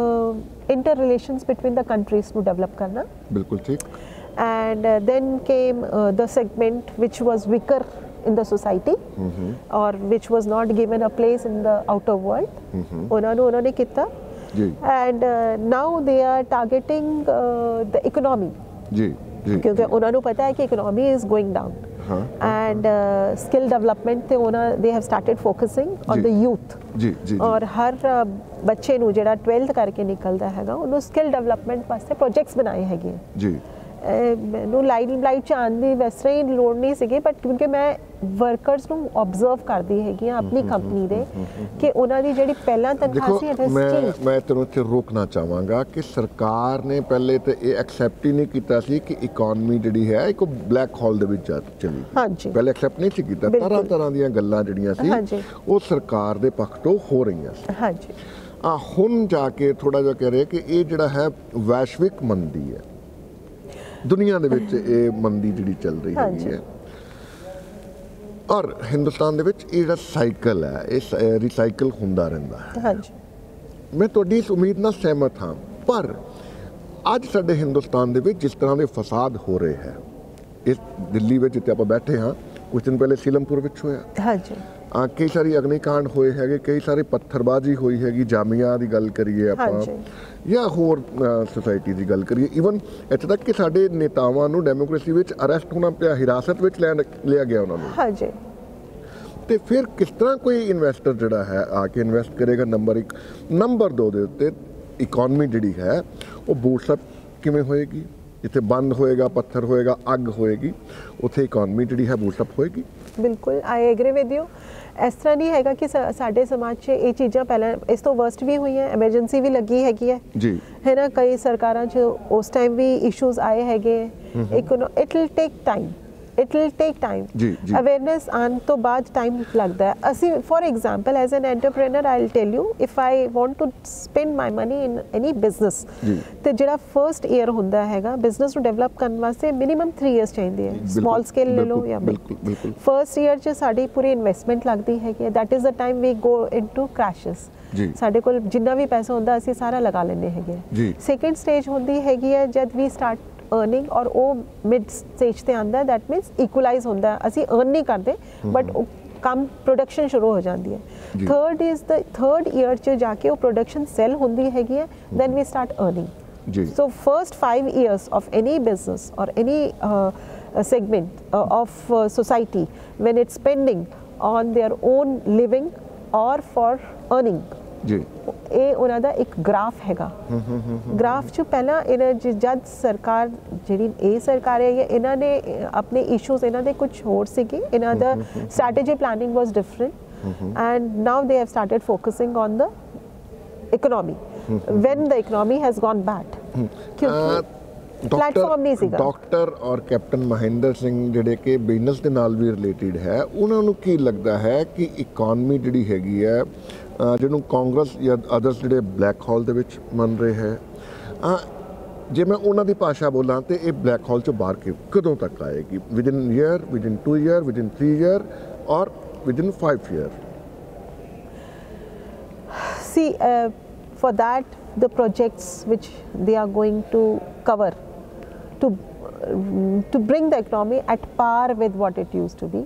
inter relations between the countries ਨੂੰ ਡਿਵੈਲਪ ਕਰਨਾ. ਬਿਲਕੁਲ ਠੀਕ. And uh, then came uh, the segment which was weaker in the society, mm-hmm. or which was not given a place in the outer world. ਉਹਨਾਂ ਨੂੰ ਉਹਨਾਂ ਨੇ ਕੀਤਾ. And uh, now they are targeting uh, the economy. जी जी. क्योंकि ਉਹਨਾਂ ਨੂੰ ਪਤਾ ਹੈ ਕਿ economy is going down. And uh, skill development ਤੇ ਉਹਨਾਂ they have started focusing on the youth. ਜੀ ਜੀ. ਔਰ ਹਰ ਬੱਚੇ ਨੂੰ ਜਿਹੜਾ twelfth ਕਰਕੇ ਨਿਕਲਦਾ ਹੈਗਾ ਉਹਨੂੰ skill development ਵਾਸਤੇ ਪ੍ਰੋਜੈਕਟਸ ਬਣਾਏ ਹੈਗੇ. ਜੀ. ਮੈਨੂੰ ਲਾਈਟ ਲਾਈਟ ਚ ਆਉਣ ਦੀ ਵੈਸੇ ਹੀ ਲੋੜ ਨਹੀਂ ਸੀਗੀ, ਬਟ ਕਿਉਂਕਿ ਮੈਂ ਵਰਕਰਸ ਨੂੰ ਆਬਜ਼ਰਵ ਕਰਦੀ ਹੈਗੀ ਆ ਆਪਣੀ ਕੰਪਨੀ ਦੇ ਕਿ ਉਹਨਾਂ ਦੀ ਜਿਹੜੀ ਪਹਿਲਾਂ ਤਨਖਾਹ ਸੀ ਅਡਜਸਟ ਮੈਂ ਮੈਂ ਤੈਨੂੰ ਇੱਥੇ ਰੋਕਣਾ ਚਾਹਾਂਗਾ ਕਿ ਸਰਕਾਰ ਨੇ ਪਹਿਲੇ ਤੇ ਇਹ ਐਕਸੈਪਟ ਹੀ ਨਹੀਂ ਕੀਤਾ ਸੀ ਕਿ ਇਕਨੋਮੀ ਜਿਹੜੀ ਹੈ ਇੱਕ ਬਲੈਕ ਹੋਲ ਦੇ ਵਿੱਚ ਚਲੀ. ਹਾਂਜੀ. ਪਹਿਲੇ ਐਕਸੈਪਟ ਨਹੀਂ ਸੀ ਕੀਤਾ. ਤਰ੍ਹਾਂ ਤਰ੍ਹਾਂ ਦੀਆਂ ਗੱਲਾਂ ਜਿਹੜੀਆਂ ਸੀ ਉਹ ਸਰਕਾਰ ਦੇ ਪੱਖ ਤੋਂ ਹੋ ਰਹੀਆਂ ਸੀ. ਹਾਂਜੀ. ਆ ਹੁਣ ਜਾ ਕੇ ਥੋੜਾ ਜਿਹਾ ਕਹਿ ਰਹੇ ਕਿ ਇਹ ਜਿਹੜਾ ਹੈ ਵੈਸ਼ਵਿਕ ਮੰਦੀ ਹੈ, ਦੁਨੀਆ ਦੇ ਵਿੱਚ ਇਹ ਮੰਦੀ ਜਿਹੜੀ ਚੱਲ ਰਹੀ ਹੈਗੀ ਹੈ. ਔਰ ਹਿੰਦੁਸਤਾਨ ਦੇ ਵਿੱਚ ਇਹ ਜਿਹੜਾ ਸਾਈਕਲ ਹੈ ਇਹ ਰੀਸਾਈਕਲ ਹੁੰਦਾ ਰਹਿੰਦਾ ਹੈ. ਹਾਂਜੀ. ਮੈਂ ਤੁਹਾਡੀ ਇਸ ਉਮੀਦ ਨਾਲ ਸਹਿਮਤ ਹਾਂ, ਪਰ ਅੱਜ ਸਾਡੇ ਹਿੰਦੁਸਤਾਨ ਦੇ ਵਿੱਚ ਜਿਸ ਤਰ੍ਹਾਂ ਦੇ ਫਸਾਦ ਹੋ ਰਹੇ ਹੈ, ਇਸ ਦਿੱਲੀ ਵਿੱਚ ਜਿੱਥੇ ਆਪਾਂ ਬੈਠੇ ਹਾਂ ਕੁਝ ਦਿਨ ਪਹਿਲੇ ਸੀਲਮਪੁਰ ਵਿੱਚ ਹੋਇਆ. ਹਾਂਜੀ. ਕਈ ਸਾਰੀ ਅਗਨੀਕਾਂਡ ਹੋਏ ਹੈਗੇ, ਕਈ ਸਾਰੇ ਪੱਥਰਬਾਜ਼ੀ ਹੋਈ ਹੈਗੀ, ਜਾਮੀਆ ਦੀ ਗੱਲ ਕਰੀਏ ਆਪਾਂ ਜਾਂ ਹੋਰ ਸੁਸਾਇਟੀ ਦੀ ਗੱਲ ਕਰੀਏ, ਈਵਨ ਇੱਥੇ ਤੱਕ ਕਿ ਸਾਡੇ ਨੇਤਾਵਾਂ ਨੂੰ ਡੈਮੋਕ੍ਰੇਸੀ ਵਿੱਚ ਅਰੈਸਟ ਹੋਣਾ ਪਿਆ, ਹਿਰਾਸਤ ਵਿੱਚ ਲੈਣ ਲਿਆ ਗਿਆ ਉਹਨਾਂ ਨੂੰ. ਹਾਂਜੀ. ਤੇ ਫਿਰ ਕਿਸ ਤਰ੍ਹਾਂ ਕੋਈ ਇਨਵੈਸਟਰ ਜਿਹੜਾ ਹੈ ਆ ਕੇ ਇਨਵੈਸਟ ਕਰੇਗਾ? ਨੰਬਰ ਇੱਕ. ਨੰਬਰ ਦੋ ਦੇ ਉੱਤੇ ਇਕਨੋਮੀ ਜਿਹੜੀ ਹੈ ਉਹ ਬੂਟਸਅਪ ਕਿਵੇਂ ਹੋਏਗੀ? ਜਿੱਥੇ ਬੰਦ ਹੋਏਗਾ, ਪੱਥਰ ਹੋਏਗਾ, ਅੱਗ ਹੋਏਗੀ, ਉੱਥੇ ਇਕਨੋਮੀ ਜਿਹੜੀ ਹੈ ਬੂਸਟਅਪ ਹੋਏਗੀ। ਬਿਲਕੁਲ, ਆਈ ਐਗਰੀ ਵਿਦ ਯੂ। ਇਸ ਤਰ੍ਹਾਂ ਨਹੀਂ ਹੈਗਾ ਕਿ ਸਾ- ਸਾਡੇ ਸਮਾਜ 'ਚ ਇਹ ਚੀਜ਼ਾਂ ਪਹਿਲਾਂ ਇਸ ਤੋਂ ਵਰਸਟ ਵੀ ਹੋਈਆਂ, ਐਮਰਜੈਂਸੀ ਵੀ ਲੱਗੀ ਹੈਗੀ ਹੈ ਜੀ ਹੈ ਨਾ। ਕਈ ਸਰਕਾਰਾਂ 'ਚ ਉਸ ਟਾਈਮ ਵੀ ਇਸ਼ੂਜ਼ ਆਏ ਹੈਗੇ। It will take time, it will take time. ਜੀ, ਜੀ। ਅਵੇਅਰਨੈਸ ਆਉਣ ਤੋਂ ਬਾਅਦ ਟਾਈਮ ਲੱਗਦਾ ਹੈ। ਅਸੀਂ for example as an entrepreneur I will tell you, if I want to spend my money in any business, ਤੇ ਜਿਹੜਾ ਫਰਸਟ ਈਅਰ ਹੁੰਦਾ ਹੈਗਾ ਬਿਜ਼ਨਸ ਨੂੰ ਡਿਵੈਲਪ ਕਰਨ ਵਾਸਤੇ ਮਿਨੀਮਮ ਥ੍ਰੀ ਇਅਰਸ ਚਾਹੀਦੇ ਹੈ। ਸਮਾਲ ਸਕੇਲ ਲੈ ਲਓ ਜਾਂ ਬਿਲਕੁਲ ਬਿਲਕੁਲ। ਫਰਸਟ ਈਅਰ 'ਚ ਸਾਡੀ ਪੂਰੀ ਇਨਵੈਸਟਮੈਂਟ ਲੱਗਦੀ ਹੈਗੀ ਹੈ। That is the time we go into crashes. ਜੀ। ਸਾਡੇ ਕੋਲ ਜਿੰਨਾ ਵੀ ਪੈਸਾ ਹੁੰਦਾ ਅਸੀਂ ਸਾਰਾ ਲਗਾ ਲੈਂਦੇ ਹੈਗੇ। ਜੀ। ਸੈਕੰਡ ਸਟੇਜ ਹੁੰਦੀ ਹੈਗੀ ਹੈ ਜਦ ਵੀ ਸਟਾਰਟ अर्निंग, और वो मिड स्टेज ते आंदा, दैट मीनस इक्वलाइज होंदा है। असी अर्न नहीं करते बट काम प्रोडक्शन शुरू हो जाती है। Third is the third year च जाके वो प्रोडक्शन सेल होंदी हैगी है, then we start earning. So first five years of any business or any segment of society when it's spending on their own living or for earning, जी, ਇਹ ਉਹਨਾਂ ਦਾ ਇੱਕ ਗ੍ਰਾਫ ਹੈਗਾ। ਗ੍ਰਾਫ 'ਚ ਪਹਿਲਾਂ ਇਹਨਾਂ ਜ- ਜਦ ਸਰਕਾਰ ਜਿਹੜੀ ਇਹ ਸਰਕਾਰ ਹੈ ਇਹਨਾਂ ਨੇ ਆਪਣੇ ਇਸ਼ੂਜ਼ ਇਹਨਾਂ ਦੇ ਕੁਝ ਹੋਰ ਸੀਗੇ। ਇਹਨਾਂ ਦਾ strategy planning was different and now they have started focusing on the economy when the economy has gone bad, ਕਿਉਂਕਿ ਪਲੇਟਫਾਰਮ ਨਹੀਂ ਸੀਗਾ। ਡਾਕਟਰ ਔਰ ਕੈਪਟਨ ਮਹਿੰਦਰ ਸਿੰਘ ਜਿਹੜੇ ਕਿ ਬਿਜ਼ਨਸ ਦੇ ਨਾਲ ਵੀ ਰਿਲੇਟਡ ਹੈ, ਉਹਨਾਂ ਨੂੰ ਕੀ ਲੱਗਦਾ ਹੈ ਕਿ ਇਕਨੋਮੀ ਜਿਹੜੀ ਹੈਗੀ ਹੈ ਜਿਹਨੂੰ ਕਾਂਗਰਸ ਜਾਂ ਅਦਰਸ ਜਿਹੜੇ ਬਲੈਕ ਹੋਲ ਦੇ ਵਿੱਚ ਮੰਨ ਰਹੇ ਹੈ, ਜੇ ਮੈਂ ਉਹਨਾਂ ਦੀ ਭਾਸ਼ਾ ਬੋਲਾਂ ਤੇ ਇਹ ਬਲੈਕ ਹੋਲ ਚੋਂ ਬਾਹਰ ਕਿ ਕਦੋਂ ਤੱਕ ਆਏਗੀ? Within year, within two year, within three year or within five year? See, uh, for that, the projects which they are going to cover to to bring the economy at par with what it used to be,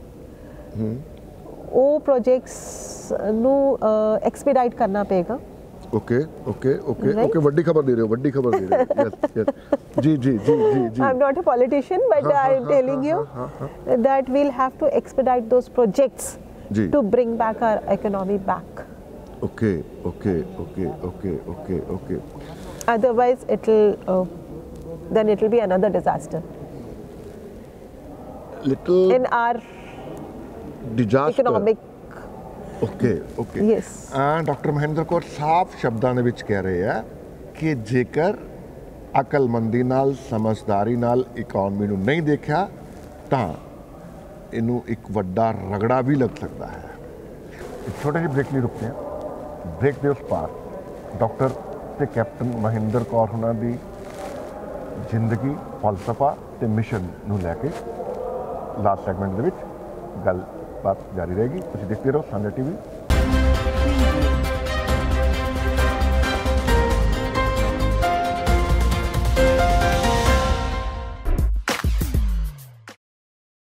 ਉਹ projects ਨੂੰ expedite ਕਰਨਾ ਪਏਗਾ। Okay okay okay okay, ਵੱਡੀ ਖਬਰ ਦੇ ਰਹੇ ਹੋ, ਵੱਡੀ ਖਬਰ ਦੇ ਰਹੇ ਹੋ। ਯੈਸ ਯੈਸ, ਜੀ ਜੀ ਜੀ ਜੀ ਜੀ। I am not a politician but I am telling you that we'll have to expedite those projects ਜੀ, to bring back our economy back. Okay okay okay okay okay okay. Otherwise it will uh, then it will be another disaster Little in our disaster. economic, okay okay. yes, doctor Mahinder Kaur ਸਾਫ਼ ਸ਼ਬਦਾਂ ਦੇ ਵਿੱਚ ਕਹਿ ਰਹੇ ਆ ਕਿ ਜੇਕਰ ਅਕਲਮੰਦੀ ਨਾਲ, ਸਮਝਦਾਰੀ ਨਾਲ ਇਕਨੋਮੀ ਨੂੰ ਨਹੀਂ ਦੇਖਿਆ ਤਾਂ ਇਹਨੂੰ ਇੱਕ ਵੱਡਾ ਰਗੜਾ ਵੀ ਲੱਗ ਸਕਦਾ ਹੈ। ਇੱਕ ਛੋਟੇ ਜਿਹੇ ਬ੍ਰੇਕ ਲਈ ਰੁਕਦੇ ਹਾਂ। ਬ੍ਰੇਕ ਦੇ ਉਸ ਪਾਰ ਡਾਕਟਰ ਤੇ ਕੈਪਟਨ ਮਹਿੰਦਰ ਕੌਰ ਉਹਨਾਂ ਦੀ ਜ਼ਿੰਦਗੀ, ਫਲਸਫਾ ਤੇ ਮਿਸ਼ਨ ਨੂੰ ਲੈ ਕੇ ਲਾਸਟ ਸੈਗਮੈਂਟ ਦੇ ਵਿੱਚ ਗੱਲਬਾਤ ਜਾਰੀ ਰਹੇਗੀ। ਤੁਸੀਂ ਦੇਖਦੇ ਰਹੋ ਸਾਂਝਾ ਟੀਵੀ।